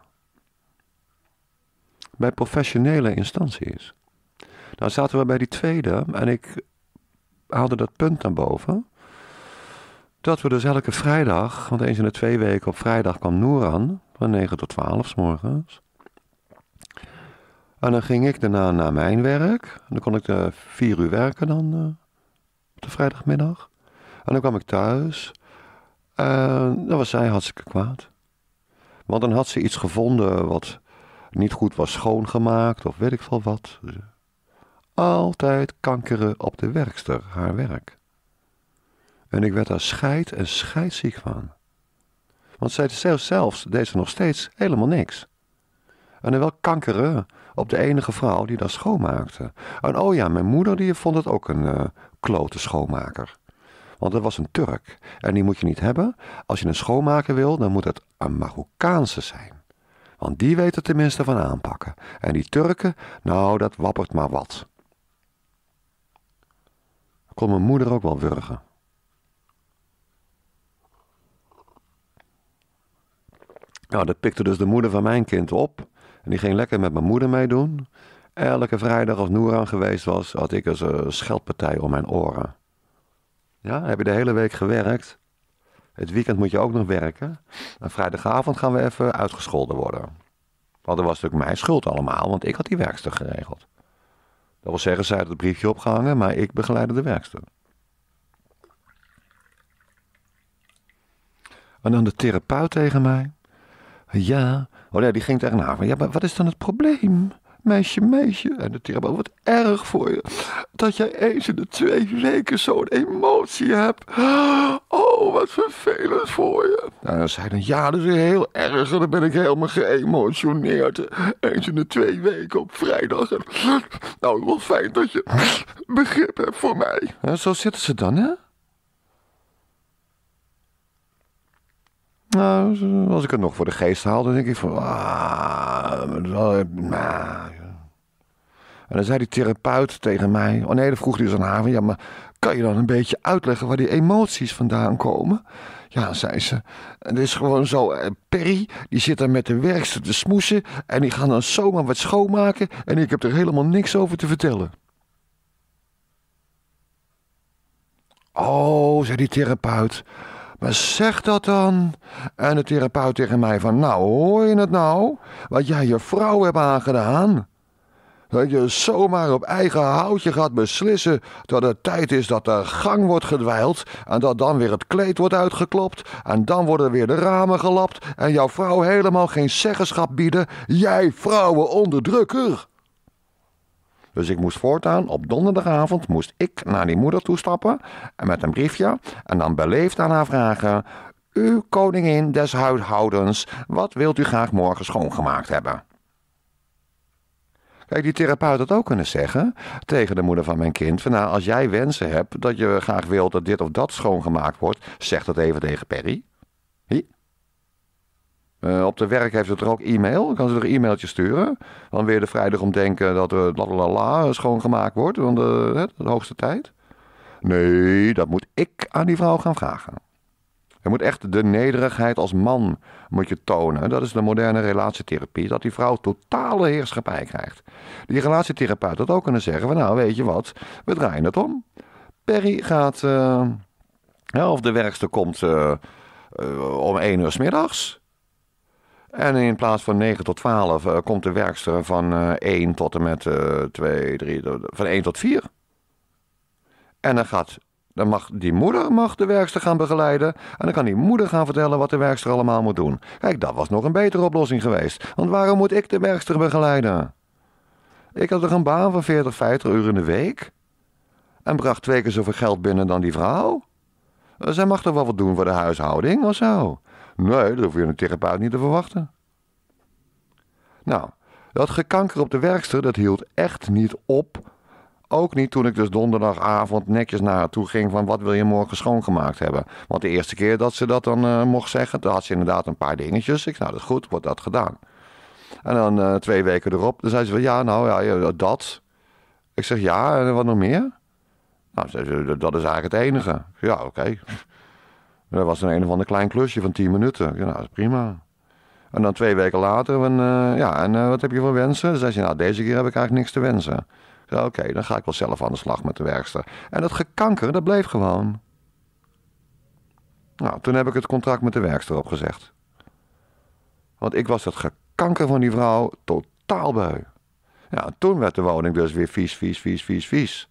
Bij professionele instanties. Nou zaten we bij die tweede en ik haalde dat punt naar boven... Dat we dus elke vrijdag, want eens in de 2 weken op vrijdag kwam Noeran, van 9 tot 12 's morgens. En dan ging ik daarna naar mijn werk. En dan kon ik 4 uur werken dan op de vrijdagmiddag. En dan kwam ik thuis. En dan was zij hartstikke kwaad. Want dan had ze iets gevonden wat niet goed was schoongemaakt of weet ik veel wat. Altijd kankeren op de werkster, haar werk. En ik werd daar scheidsziek van. Want zij zelfs deed ze nog steeds helemaal niks. En dan wel kankeren op de enige vrouw die dat schoonmaakte. En oh ja, mijn moeder die vond het ook een klote schoonmaker. Want dat was een Turk. En die moet je niet hebben. Als je een schoonmaker wil, dan moet het een Marokkaanse zijn. Want die weet er tenminste van aanpakken. En die Turken, nou, dat wappert maar wat. Kon mijn moeder ook wel wurgen. Nou, dat pikte dus de moeder van mijn kind op. En die ging lekker met mijn moeder meedoen. Elke vrijdag als Noeran geweest was, had ik eens een scheldpartij om mijn oren. Ja, heb je de hele week gewerkt? Het weekend moet je ook nog werken. En vrijdagavond gaan we even uitgescholden worden. Want dat was natuurlijk mijn schuld allemaal, want ik had die werkster geregeld. Dat wil zeggen, zij had het briefje opgehangen, maar ik begeleidde de werkster. En dan de therapeut tegen mij. Ja, oh nee, die ging tegen haar van, ja, maar wat is dan het probleem? Meisje. En de therapeut, wat erg voor je. Dat jij eens in de 2 weken zo'n emotie hebt. Oh, wat vervelend voor je. En dan zei dan, ja, dat is heel erg. En dan ben ik helemaal geëmotioneerd. Eens in de 2 weken op vrijdag. En, nou, wel fijn dat je begrip hebt voor mij. Ja, zo zitten ze dan, hè? Nou, als ik het nog voor de geest haal, dan denk ik van... En dan zei die therapeut tegen mij... Oh nee, dan vroeg hij dus aan haar van... Ja, maar kan je dan een beetje uitleggen waar die emoties vandaan komen? Ja, zei ze. Het is gewoon zo... Perry, die zit daar met de werkster te smoesen... En die gaan dan zomaar wat schoonmaken... En ik heb er helemaal niks over te vertellen. Oh, zei die therapeut... Maar zeg dat dan. En de therapeut tegen mij van, nou, hoor je het nou? Wat jij je vrouw hebt aangedaan? Dat je zomaar op eigen houtje gaat beslissen dat het tijd is dat de gang wordt gedwijld en dat dan weer het kleed wordt uitgeklopt en dan worden weer de ramen gelapt en jouw vrouw helemaal geen zeggenschap bieden. Jij vrouwenonderdrukker! Dus ik moest voortaan, op donderdagavond, moest ik naar die moeder toestappen en met een briefje en dan beleefd aan haar vragen: U koningin des huishoudens, wat wilt u graag morgen schoongemaakt hebben? Kijk, die therapeut had ook kunnen zeggen tegen de moeder van mijn kind: van, nou, als jij wensen hebt dat je graag wilt dat dit of dat schoongemaakt wordt, zeg dat even tegen Perry. Op de werk heeft ze er ook e-mail. Dan kan ze er een e-mailtje sturen. Dan weer de vrijdag om denken dat er schoongemaakt wordt. Want de hoogste tijd. Nee, dat moet ik aan die vrouw gaan vragen. Je moet echt de nederigheid als man moet je tonen. Dat is de moderne relatietherapie. Dat die vrouw totale heerschappij krijgt. Die relatietherapeut had ook kunnen zeggen van, nou, weet je wat, we draaien het om. Perry gaat, of de werkster komt om 1 uur 's middags. En in plaats van 9 tot 12 komt de werkster van 1 tot en met 2, 3, van 1 tot 4. En dan mag die moeder de werkster gaan begeleiden. En dan kan die moeder gaan vertellen wat de werkster allemaal moet doen. Kijk, dat was nog een betere oplossing geweest. Want waarom moet ik de werkster begeleiden? Ik had toch een baan van 40, 50 uur in de week. En bracht 2 keer zoveel geld binnen dan die vrouw. Zij mag toch wel wat doen voor de huishouding of zo? Nee, dat hoef je een therapeut niet te verwachten. Nou, dat gekanker op de werkster, dat hield echt niet op. Ook niet toen ik dus donderdagavond netjes naar haar toe ging van wat wil je morgen schoongemaakt hebben. Want de eerste keer dat ze dat dan mocht zeggen, dan had ze inderdaad een paar dingetjes. Ik zei, nou dat is goed, wordt dat gedaan. En dan 2 weken erop, dan zei ze van ja, dat. Ik zeg ja, en wat nog meer? Nou, zei ze, dat is eigenlijk het enige. Ja, oké. Dat was een of ander klein klusje van 10 minuten. Ja, nou, dat is prima. En dan 2 weken later, wat heb je voor wensen? Dan zei ze, nou, deze keer heb ik eigenlijk niks te wensen. Ja, oké, dan ga ik wel zelf aan de slag met de werkster. En dat gekanker, dat bleef gewoon. Nou, toen heb ik het contract met de werkster opgezegd. Want ik was het gekanker van die vrouw totaal beu. Ja, toen werd de woning dus weer vies.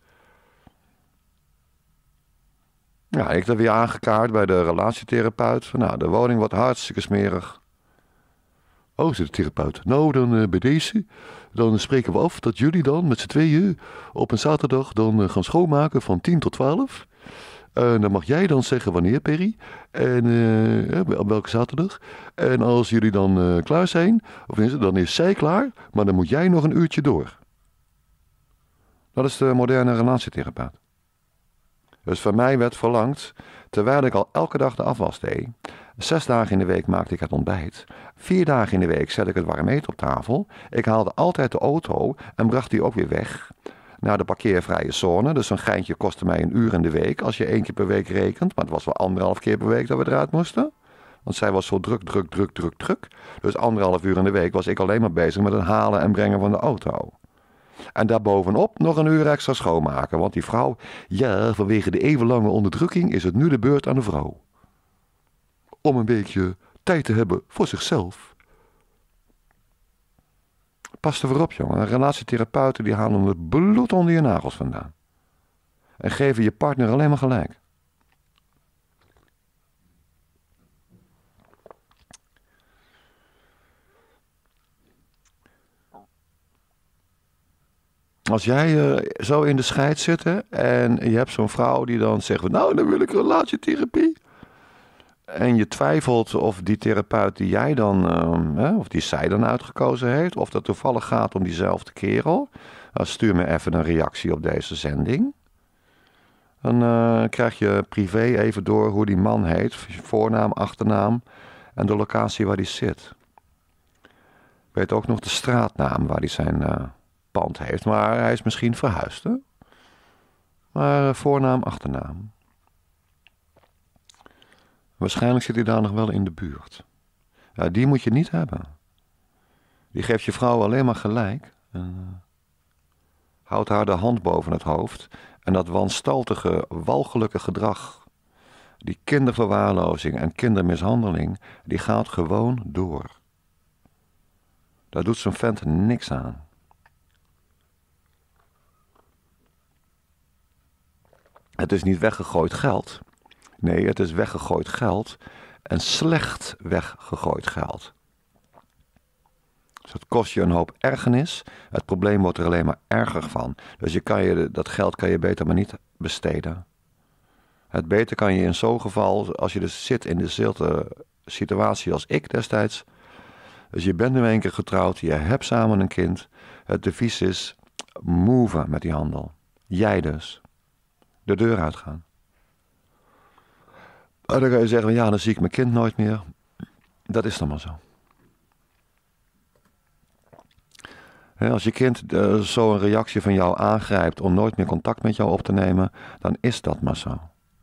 Ja, ik heb weer aangekaart bij de relatietherapeut. Van, nou, de woning wordt hartstikke smerig. Oh, zei de therapeut. Nou, dan bij deze. Dan spreken we af dat jullie dan met z'n tweeën op een zaterdag dan gaan schoonmaken van 10 tot 12. En dan mag jij dan zeggen wanneer, Perry. En op welke zaterdag. En als jullie dan klaar zijn, dan is zij klaar. Maar dan moet jij nog een uurtje door. Dat is de moderne relatietherapeut. Dus van mij werd verlangd, terwijl ik al elke dag de afwas deed. 6 dagen in de week maakte ik het ontbijt. 4 dagen in de week zette ik het warm eten op tafel. Ik haalde altijd de auto en bracht die ook weer weg naar de parkeervrije zone. Dus een geintje kostte mij 1 uur in de week als je 1 keer per week rekent. Maar het was wel 1,5 keer per week dat we eruit moesten. Want zij was zo druk. Dus 1,5 uur in de week was ik alleen maar bezig met het halen en brengen van de auto. En daarbovenop nog 1 uur extra schoonmaken. Want die vrouw, ja, vanwege de eeuwenlange onderdrukking is het nu de beurt aan de vrouw. Om een beetje tijd te hebben voor zichzelf. Pas er voorop, jongen. Relatietherapeuten die halen het bloed onder je nagels vandaan. En geven je partner alleen maar gelijk. Als jij zo in de scheid zit en je hebt zo'n vrouw die dan zegt, nou dan wil ik relatietherapie. En je twijfelt of die therapeut die jij dan, of die zij dan uitgekozen heeft, of dat toevallig gaat om diezelfde kerel. Stuur me even een reactie op deze zending. Dan krijg je privé even door hoe die man heet, voornaam, achternaam en de locatie waar die zit. Weet ook nog de straatnaam waar hij zijn pand heeft, maar hij is misschien verhuisd, hè? Maar voornaam, achternaam. Waarschijnlijk zit hij daar nog wel in de buurt. Ja, die moet je niet hebben. Die geeft je vrouw alleen maar gelijk. En houdt haar de hand boven het hoofd. En dat wanstaltige, walgelijke gedrag, die kinderverwaarlozing en kindermishandeling, die gaat gewoon door. Daar doet zo'n vent niks aan. Het is niet weggegooid geld. Nee, het is weggegooid geld en slecht weggegooid geld. Dus het kost je een hoop ergernis. Het probleem wordt er alleen maar erger van. Dus dat geld kan je beter maar niet besteden. Het beter kan je in zo'n geval, als je dus zit in dezelfde situatie als ik destijds. Dus je bent nu 1 keer getrouwd, je hebt samen een kind. Het devies is move met die handel. Jij dus. De deur uitgaan. En dan kan je zeggen, ja, dan zie ik mijn kind nooit meer. Dat is dan maar zo. Als je kind zo een reactie van jou aangrijpt om nooit meer contact met jou op te nemen, dan is dat maar zo.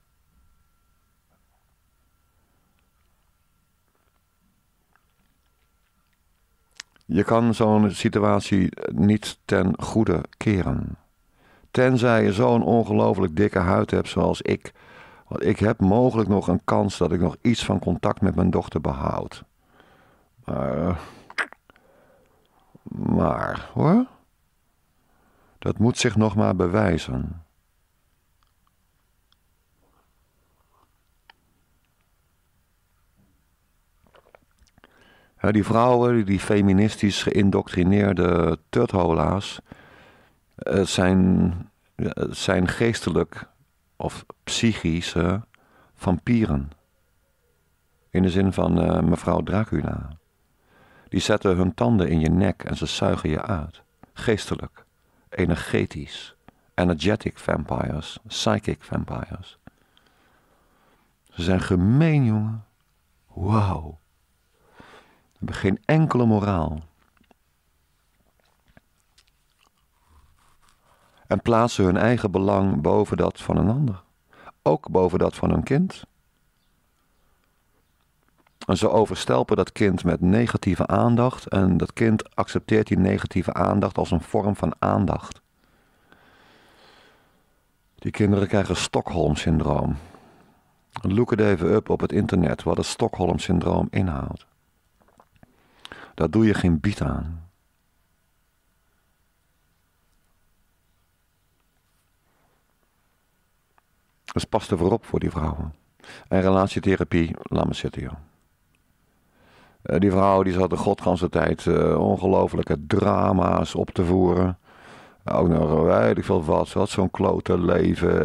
Je kan zo'n situatie niet ten goede keren. Tenzij je zo'n ongelooflijk dikke huid hebt zoals ik. Want ik heb mogelijk nog een kans dat ik nog iets van contact met mijn dochter behoud. Maar hoor. Dat moet zich nog maar bewijzen. Die vrouwen, die feministisch geïndoctrineerde tuthola's, zijn geestelijk of psychische vampieren. In de zin van mevrouw Dracula. Die zetten hun tanden in je nek en ze zuigen je uit. Geestelijk, energetisch, energetic vampires, psychic vampires. Ze zijn gemeen, jongen. Wauw. Ze hebben geen enkele moraal. En plaatsen hun eigen belang boven dat van een ander. Ook boven dat van hun kind. En ze overstelpen dat kind met negatieve aandacht. En dat kind accepteert die negatieve aandacht als een vorm van aandacht. Die kinderen krijgen Stockholm-syndroom. Look het even up op het internet wat het Stockholm-syndroom inhoudt. Daar doe je geen biet aan. Dus pas er voorop voor die vrouwen. En relatietherapie, laat me zitten joh. Die vrouw die zat de godganse tijd ongelofelijke drama's op te voeren. Ook nog, weet ik veel wat, ze had zo'n klote leven.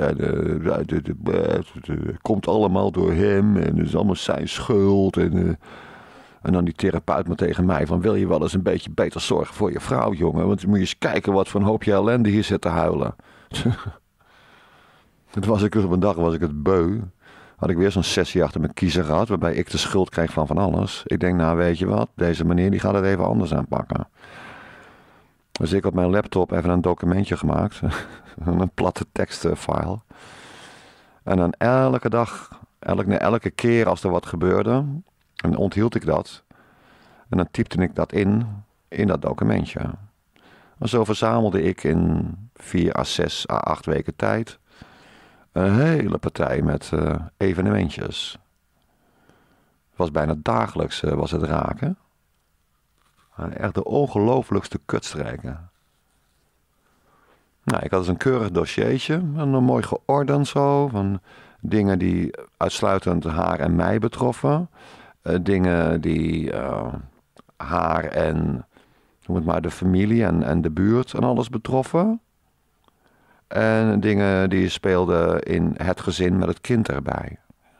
Het komt allemaal door hem en het is allemaal zijn schuld. En dan die therapeut maar tegen mij van, wil je wel eens een beetje beter zorgen voor je vrouw, jongen? Want dan moet je eens kijken wat voor een hoopje ellende hier zit te huilen. Toen was ik op een dag het beu. Had ik weer zo'n sessie achter mijn kiezer gehad, waarbij ik de schuld kreeg van alles. Ik denk, nou weet je wat, deze meneer die gaat het even anders aanpakken. Dus ik op mijn laptop even een documentje gemaakt. Een platte tekstfile. En dan elke dag, elke keer als er wat gebeurde, en onthield ik dat. En dan typte ik dat in dat documentje. En zo verzamelde ik in 4 à 6 à 8 weken tijd een hele partij met evenementjes. Het was bijna dagelijks was het raken. Echt de ongelooflijkste kutstrijken. Nou, ik had dus een keurig dossiertje. En een mooi geordend zo. Van dingen die uitsluitend haar en mij betroffen. Dingen die haar en noem het maar, de familie en de buurt en alles betroffen. En dingen die speelden in het gezin met het kind erbij.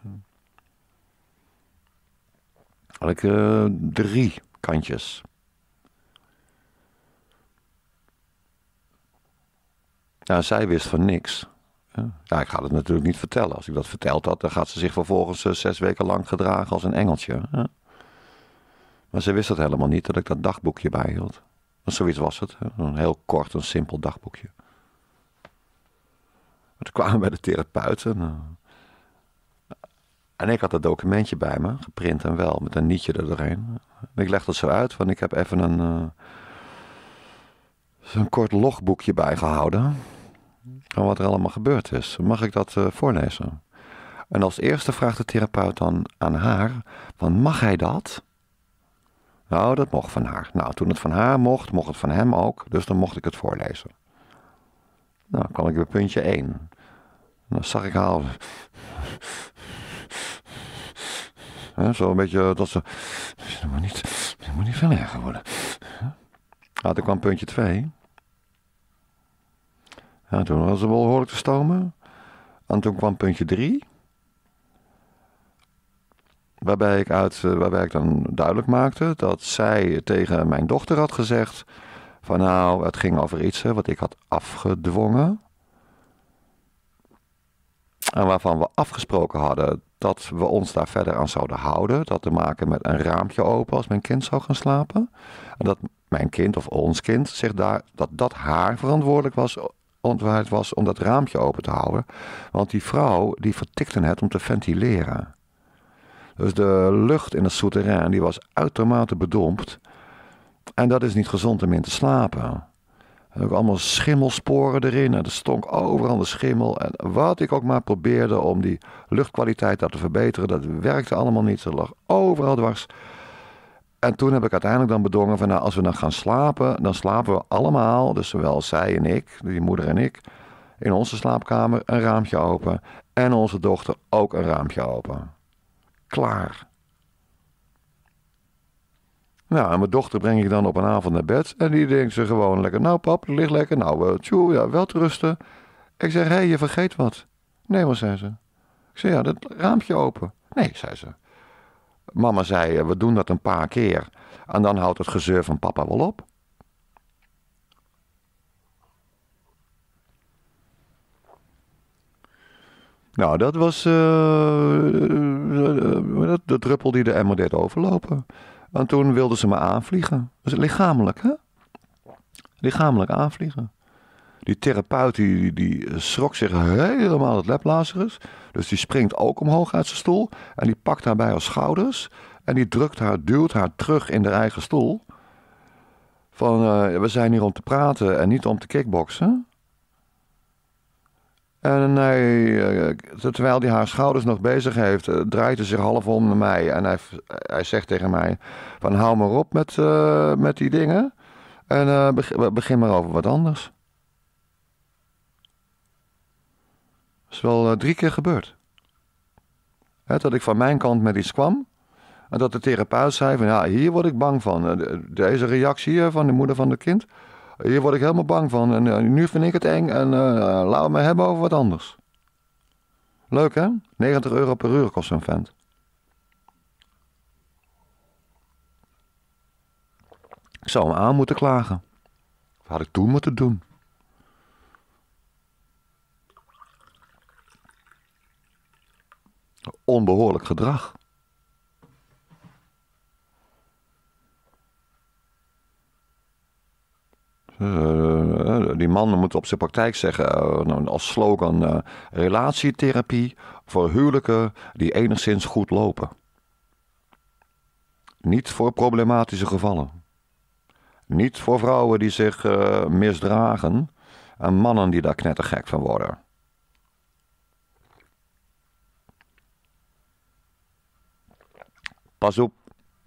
Had ik 3 kantjes. Nou, zij wist van niks. Ja, ik ga het natuurlijk niet vertellen. Als ik dat verteld had, dan gaat ze zich vervolgens 6 weken lang gedragen als een engeltje. Maar ze wist dat helemaal niet, dat ik dat dagboekje bijhield. Zoiets was het. Een heel kort, een simpel dagboekje. Toen kwamen we bij de therapeuten. En ik had dat documentje bij me, geprint en wel, met een nietje er doorheen. En ik leg dat zo uit, want ik heb even zo'n kort logboekje bijgehouden. Van wat er allemaal gebeurd is. Mag ik dat voorlezen? En als eerste vraagt de therapeut dan aan haar, van mag hij dat? Nou, dat mocht van haar. Nou, toen het van haar mocht, mocht het van hem ook. Dus dan mocht ik het voorlezen. Nou, dan kwam ik bij puntje 1. Dan zag ik haar zo een beetje dat ze... Dat moet niet veel erger worden. Nou, toen kwam puntje 2. Ja, toen was ze behoorlijk te stomen. En toen kwam puntje 3. Waarbij ik dan duidelijk maakte dat zij tegen mijn dochter had gezegd van nou, het ging over iets wat ik had afgedwongen. En waarvan we afgesproken hadden dat we ons daar verder aan zouden houden. Dat te maken met een raampje open als mijn kind zou gaan slapen. En dat mijn kind of ons kind zich dat haar verantwoordelijk was om dat raampje open te houden. Want die vrouw die vertikte het om te ventileren. Dus de lucht in het souterrain die was uitermate bedompt. En dat is niet gezond om in te slapen. Er ook allemaal schimmelsporen erin. En er stonk overal de schimmel. En wat ik ook maar probeerde om die luchtkwaliteit te verbeteren, dat werkte allemaal niet. Ze lag overal dwars. En toen heb ik uiteindelijk dan bedongen van nou, als we dan gaan slapen, dan slapen we allemaal, dus zowel zij en ik, die moeder en ik, in onze slaapkamer een raampje open. En onze dochter ook een raampje open. Klaar. Nou, en mijn dochter breng ik dan op een avond naar bed. En die denkt ze gewoon lekker, nou pap, ligt lekker. Nou, tjoe, ja, wel te rusten. Ik zeg, hé, je vergeet wat. Nee, wat zei ze. Ik zeg, ja, dat raampje open. Nee, zei ze. Mama zei, we doen dat een paar keer. En dan houdt het gezeur van papa wel op. Nou, dat was de druppel die de emmer deed overlopen. En toen wilde ze me aanvliegen. Dus lichamelijk, hè? Lichamelijk aanvliegen. Die therapeut die schrok zich helemaal het leplazerus. Dus die springt ook omhoog uit zijn stoel. En die pakt haar bij haar schouders. En die duwt haar terug in haar eigen stoel. Van, we zijn hier om te praten en niet om te kickboksen. En terwijl hij haar schouders nog bezig heeft, draait hij zich half om naar mij. En hij zegt tegen mij, van hou maar op met die dingen. En begin maar over wat anders. Dat is wel 3 keer gebeurd. Dat ik van mijn kant met iets kwam. En dat de therapeut zei van ja, hier word ik bang van. Deze reactie van de moeder van het kind. Hier word ik helemaal bang van. En nu vind ik het eng. En laten we maar hebben over wat anders. Leuk hè? €90 per uur kost zo'n vent. Ik zou hem aan moeten klagen. Wat had ik toen moeten doen? onbehoorlijk gedrag. Die man moet op zijn praktijk zeggen, als slogan, relatietherapie voor huwelijken die enigszins goed lopen. Niet voor problematische gevallen. Niet voor vrouwen die zich misdragen en mannen die daar knettergek van worden. Pas op.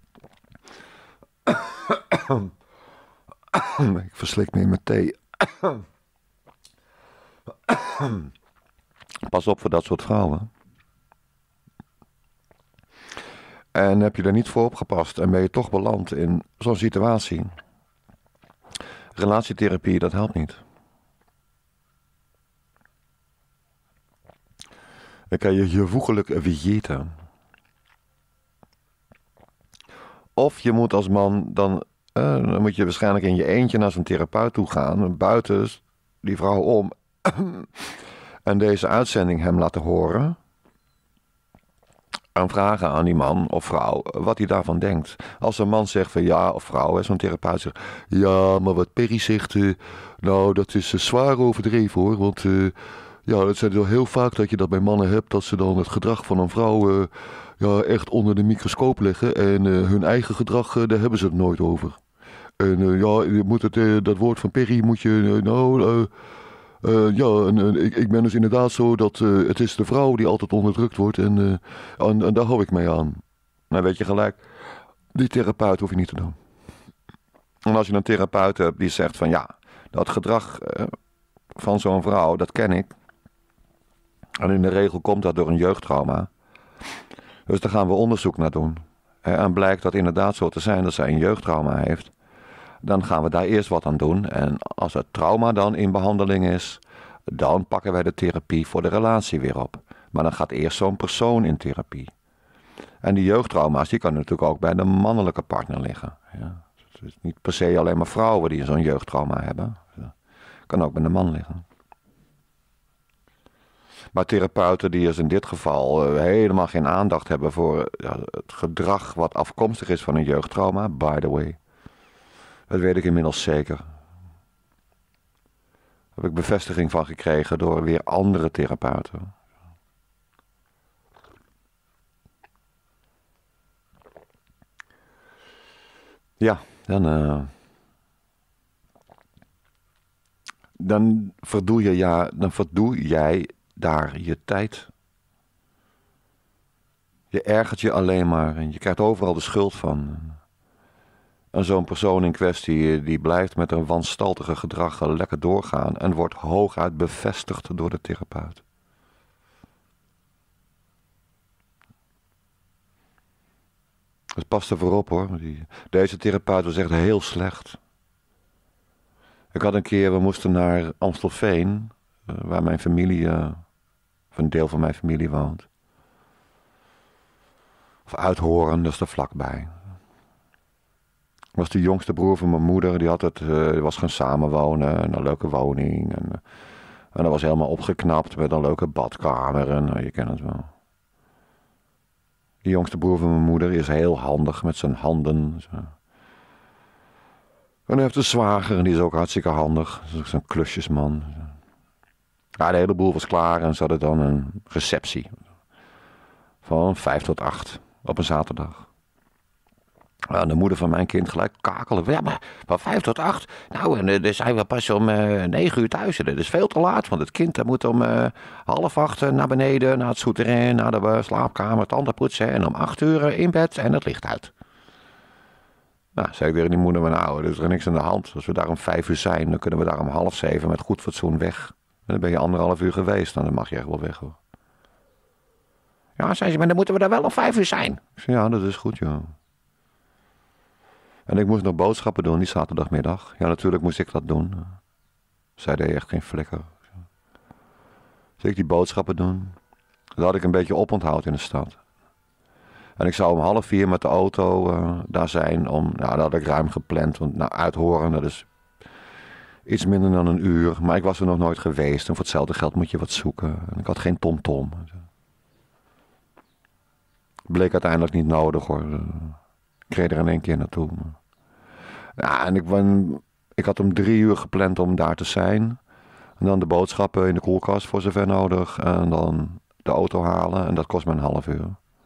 Ik verslik me in mijn thee. Pas op voor dat soort vrouwen. En heb je er niet voor opgepast en ben je toch beland in zo'n situatie. Relatietherapie, dat helpt niet. Dan kan je voegelijk vergeten. Of je moet als man dan moet je waarschijnlijk in je eentje naar zo'n therapeut toe gaan. Buiten die vrouw om. En deze uitzending hem laten horen. En vragen aan die man of vrouw wat hij daarvan denkt. Als een man zegt van ja, of vrouw, zo'n therapeut zegt. Ja, maar wat Perry zegt, nou dat is zwaar overdreven hoor. Want ja, het zijn wel heel vaak dat je dat bij mannen hebt. Dat ze dan het gedrag van een vrouw ja, echt onder de microscoop leggen. En hun eigen gedrag, daar hebben ze het nooit over. En ja, je moet dat woord van Perry moet je ja, ik ben dus inderdaad zo dat het is de vrouw die altijd onderdrukt wordt en daar hou ik mee aan. Nou weet je gelijk, die therapeut hoef je niet te doen. En als je een therapeut hebt die zegt van ja, dat gedrag van zo'n vrouw, dat ken ik. En in de regel komt dat door een jeugdtrauma. Dus daar gaan we onderzoek naar doen. En blijkt dat inderdaad zo te zijn dat zij een jeugdtrauma heeft. Dan gaan we daar eerst wat aan doen. En als het trauma dan in behandeling is, dan pakken wij de therapie voor de relatie weer op. Maar dan gaat eerst zo'n persoon in therapie. En die jeugdtrauma's, die kan natuurlijk ook bij de mannelijke partner liggen. Ja, het is niet per se alleen maar vrouwen die zo'n jeugdtrauma hebben. Het kan ook bij de man liggen. Maar therapeuten die dus in dit geval helemaal geen aandacht hebben voor het gedrag wat afkomstig is van een jeugdtrauma, by the way. Dat weet ik inmiddels zeker. Daar heb ik bevestiging van gekregen door weer andere therapeuten. Ja, dan verdoe jij daar je tijd. Je ergert je alleen maar en je krijgt overal de schuld van. En zo'n persoon in kwestie die blijft met een wanstaltige gedrag lekker doorgaan en wordt hooguit bevestigd door de therapeut. Dus pas er voorop hoor. Deze therapeut was echt heel slecht. Ik had een keer, we moesten naar Amstelveen, waar mijn familie, of een deel van mijn familie woont. Of Uithoren, dat is er vlakbij. Was de jongste broer van mijn moeder, die was gaan samenwonen in een leuke woning. En dat was helemaal opgeknapt met een leuke badkamer en je kent het wel. Die jongste broer van mijn moeder is heel handig met zijn handen. Zo. En hij heeft een zwager en die is ook hartstikke handig. Dat is ook zo'n klusjesman. Ja, de hele boel was klaar en ze hadden dan een receptie. Van 5 tot 8 op een zaterdag. En de moeder van mijn kind gelijk kakelen. Ja, maar van 5 tot 8? Nou, en dan zijn we pas om 9 uur thuis. Dat is veel te laat, want het kind moet om 7:30 naar beneden, naar het souterrain, naar de slaapkamer, tanden poetsen. En om 8 uur in bed en het licht uit. Nou, zei ik tegen die moeder, maar nou, er is er niks aan de hand. Als we daar om 5 uur zijn, dan kunnen we daar om 6:30 met goed fatsoen weg. En dan ben je 1,5 uur geweest, dan mag je echt wel weg hoor. Ja, zei ze, maar dan moeten we daar wel om 5 uur zijn. Ik zei, ja, dat is goed, joh. En ik moest nog boodschappen doen die zaterdagmiddag. Ja, natuurlijk moest ik dat doen. Zij deed echt geen flikker. Dus ik die boodschappen doen. Dat had ik een beetje oponthoud in de stad. En ik zou om 3:30 met de auto daar zijn. Dat had ik ruim gepland. Want naar Uithoren, dat is iets minder dan een uur. Maar ik was er nog nooit geweest. En voor hetzelfde geld moet je wat zoeken. En ik had geen TomTom. Bleek uiteindelijk niet nodig hoor. Ik reed er in 1 keer naartoe. Ja, en ik had om 3 uur gepland om daar te zijn. En dan de boodschappen in de koelkast voor zover nodig. En dan de auto halen. En dat kost me een 1/2 uur.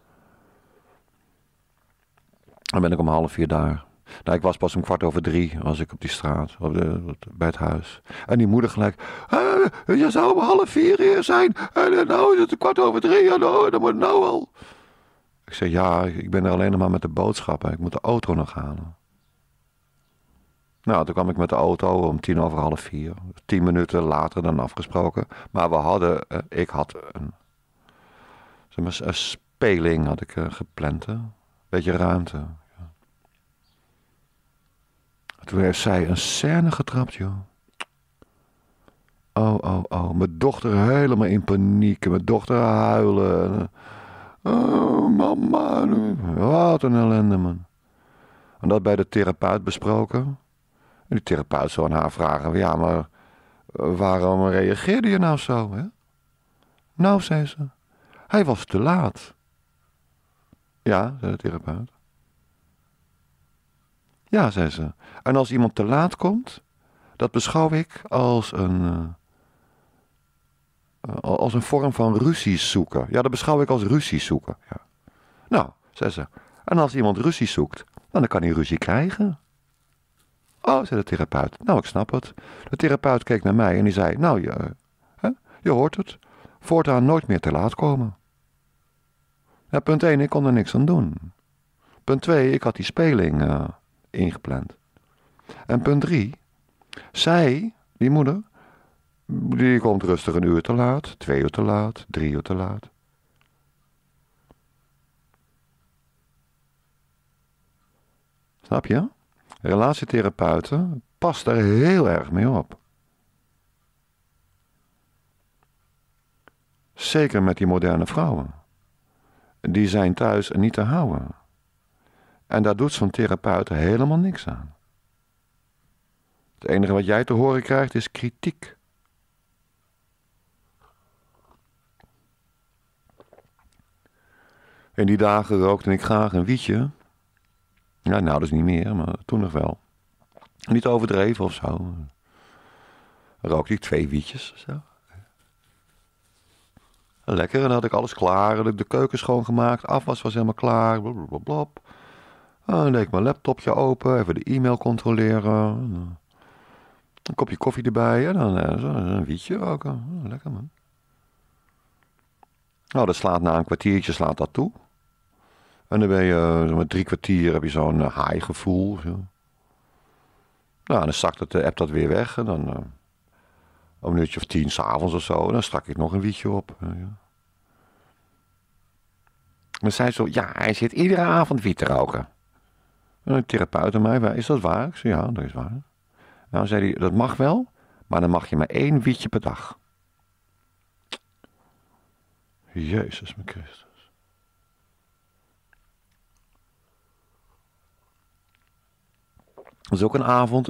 Dan ben ik om 3:30 daar. Nou, ik was pas om 2:15 was ik op die straat. Bij het huis. En die moeder gelijk. Je zou om 3:30 hier zijn. En nou is het 2:15. En nou, dat moet nou al. Ik zei ja, ik ben er alleen nog maar met de boodschappen. Ik moet de auto nog halen. Nou, toen kwam ik met de auto om 3:10. 10 minuten later dan afgesproken. Maar ik had een speling had ik gepland. Beetje ruimte. Ja. Toen heeft zij een scène getrapt, joh. Oh. Mijn dochter helemaal in paniek. Mijn dochter huilen. Oh, mama. Wat een ellende, man. En dat bij de therapeut besproken. En die therapeut zou aan haar vragen. Ja, maar waarom reageerde je nou zo, hè? Nou, zei ze. Hij was te laat. Ja, zei de therapeut. Ja, zei ze. En als iemand te laat komt, dat beschouw ik als een vorm van ruzie zoeken. Ja, dat beschouw ik als ruzie zoeken. Ja. Nou, zei ze. En als iemand ruzie zoekt, dan kan hij ruzie krijgen. Oh, zei de therapeut. Nou, ik snap het. De therapeut keek naar mij en die zei, nou, je hoort het. Voortaan nooit meer te laat komen. Ja, punt 1, ik kon er niks aan doen. Punt 2, ik had die speling ingepland. En punt 3, zij, die moeder, die komt rustig 1 uur te laat, 2 uur te laat, 3 uur te laat. Snap je? Relatietherapeuten past er heel erg mee op. Zeker met die moderne vrouwen. Die zijn thuis niet te houden. En daar doet zo'n therapeut helemaal niks aan. Het enige wat jij te horen krijgt is kritiek. In die dagen rookte ik graag een wietje. Ja, nou dus niet meer, maar toen nog wel. Niet overdreven of zo. Dan rookte ik 2 wietjes of zo. Lekker, en dan had ik alles klaar. Had ik de keuken schoongemaakt. Afwas was helemaal klaar. Blablabla. Dan deed ik mijn laptopje open. Even de e-mail controleren. Een kopje koffie erbij. En dan een wietje roken. Lekker, man. Nou, dat slaat na een kwartiertje slaat dat toe. En dan ben je met 3 kwartier heb je zo'n high gevoel. Zo. Nou, dan zakt de app dat weer weg. En dan om 1 uurtje of 10 s'avonds of zo. En dan stak ik nog een wietje op. Ja. Dan zei zo, ja, hij zit iedere avond wiet te roken. En een therapeut aan mij, is dat waar? Ik zei, ja, dat is waar. Nou, zei hij, dat mag wel, maar dan mag je maar 1 wietje per dag. Jezus mijn Christus. Dat is ook een avond.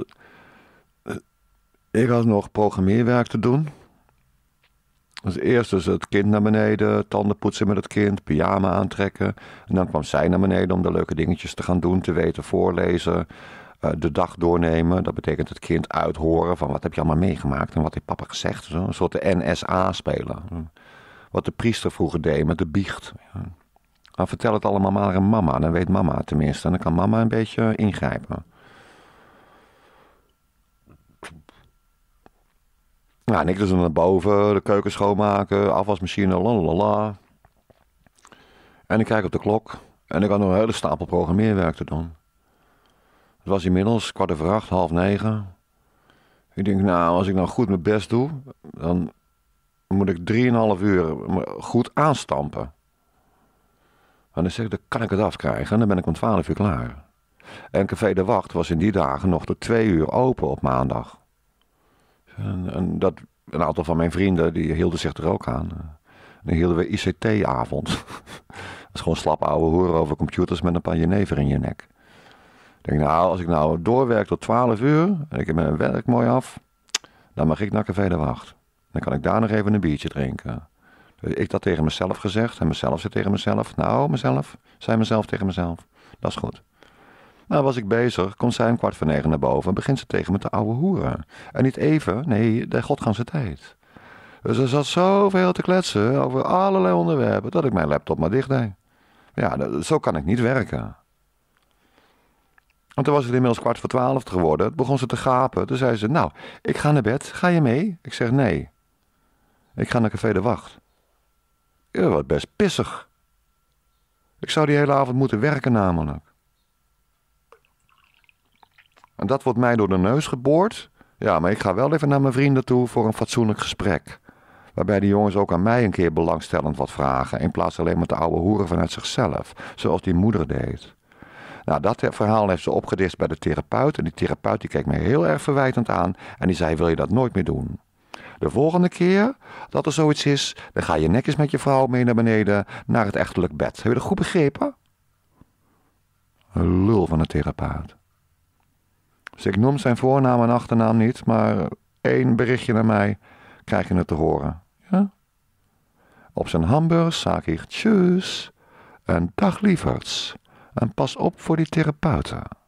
Ik had nog programmeerwerk te doen. Dus eerst dus het kind naar beneden, tanden poetsen met het kind, pyjama aantrekken. En dan kwam zij naar beneden om de leuke dingetjes te gaan doen, te weten, voorlezen, de dag doornemen. Dat betekent het kind uithoren van wat heb je allemaal meegemaakt en wat heeft papa gezegd. Zo. Een soort de NSA spelen. Wat de priester vroeger deed met de biecht. Ja. Nou, vertel het allemaal maar aan mama, dan weet mama het tenminste. En dan kan mama een beetje ingrijpen. Nou, en ik dus naar boven, de keuken schoonmaken, afwasmachine, lalala. En ik kijk op de klok en ik had nog een hele stapel programmeerwerk te doen. Het was inmiddels 7:15, 8:30. Ik denk, nou, als ik nou goed mijn best doe, dan moet ik 3,5 uur goed aanstampen. En dan zeg ik, dan kan ik het afkrijgen en dan ben ik om 12 uur klaar. En Café de Wacht was in die dagen nog tot 2 uur open op maandag. En dat, een aantal van mijn vrienden, die hielden zich er ook aan. Dan hielden we ICT-avond. Dat is gewoon slap ouwe hoeren over computers met een paar jenever in je nek. Ik denk, nou, als ik nou doorwerk tot 12 uur en ik heb mijn werk mooi af, dan mag ik naar Café de Wacht. Dan kan ik daar nog even een biertje drinken. Ik dat tegen mezelf gezegd en mezelf zei tegen mezelf. Nou, zei mezelf tegen mezelf. Dat is goed. Nou, was ik bezig, komt zij om 8:45 naar boven en begint ze tegen me te ouwe hoeren. En niet even, nee, de godganse tijd. Dus er zat zoveel te kletsen over allerlei onderwerpen dat ik mijn laptop maar dicht deed. Ja, zo kan ik niet werken. En toen was het inmiddels 11:15 geworden. Toen begon ze te gapen. Toen zei ze, nou, ik ga naar bed. Ga je mee? Ik zeg, nee. Ik ga naar Café de Wacht. Ja, wat best pissig. Ik zou die hele avond moeten werken namelijk. En dat wordt mij door de neus geboord. Ja, maar ik ga wel even naar mijn vrienden toe voor een fatsoenlijk gesprek. Waarbij die jongens ook aan mij een keer belangstellend wat vragen. In plaats alleen maar te ouwe hoeren vanuit zichzelf. Zoals die moeder deed. Nou, dat verhaal heeft ze opgedist bij de therapeut. En die therapeut die keek mij heel erg verwijtend aan. En die zei, wil je dat nooit meer doen? De volgende keer dat er zoiets is, dan ga je netjes met je vrouw mee naar beneden naar het echtelijk bed. Heb je dat goed begrepen? Een lul van een therapeut. Dus ik noem zijn voornaam en achternaam niet, maar 1 berichtje naar mij krijg je het te horen. Ja? Op zijn hamburgers zag ik tjus en dag lieverds. En pas op voor die therapeuten.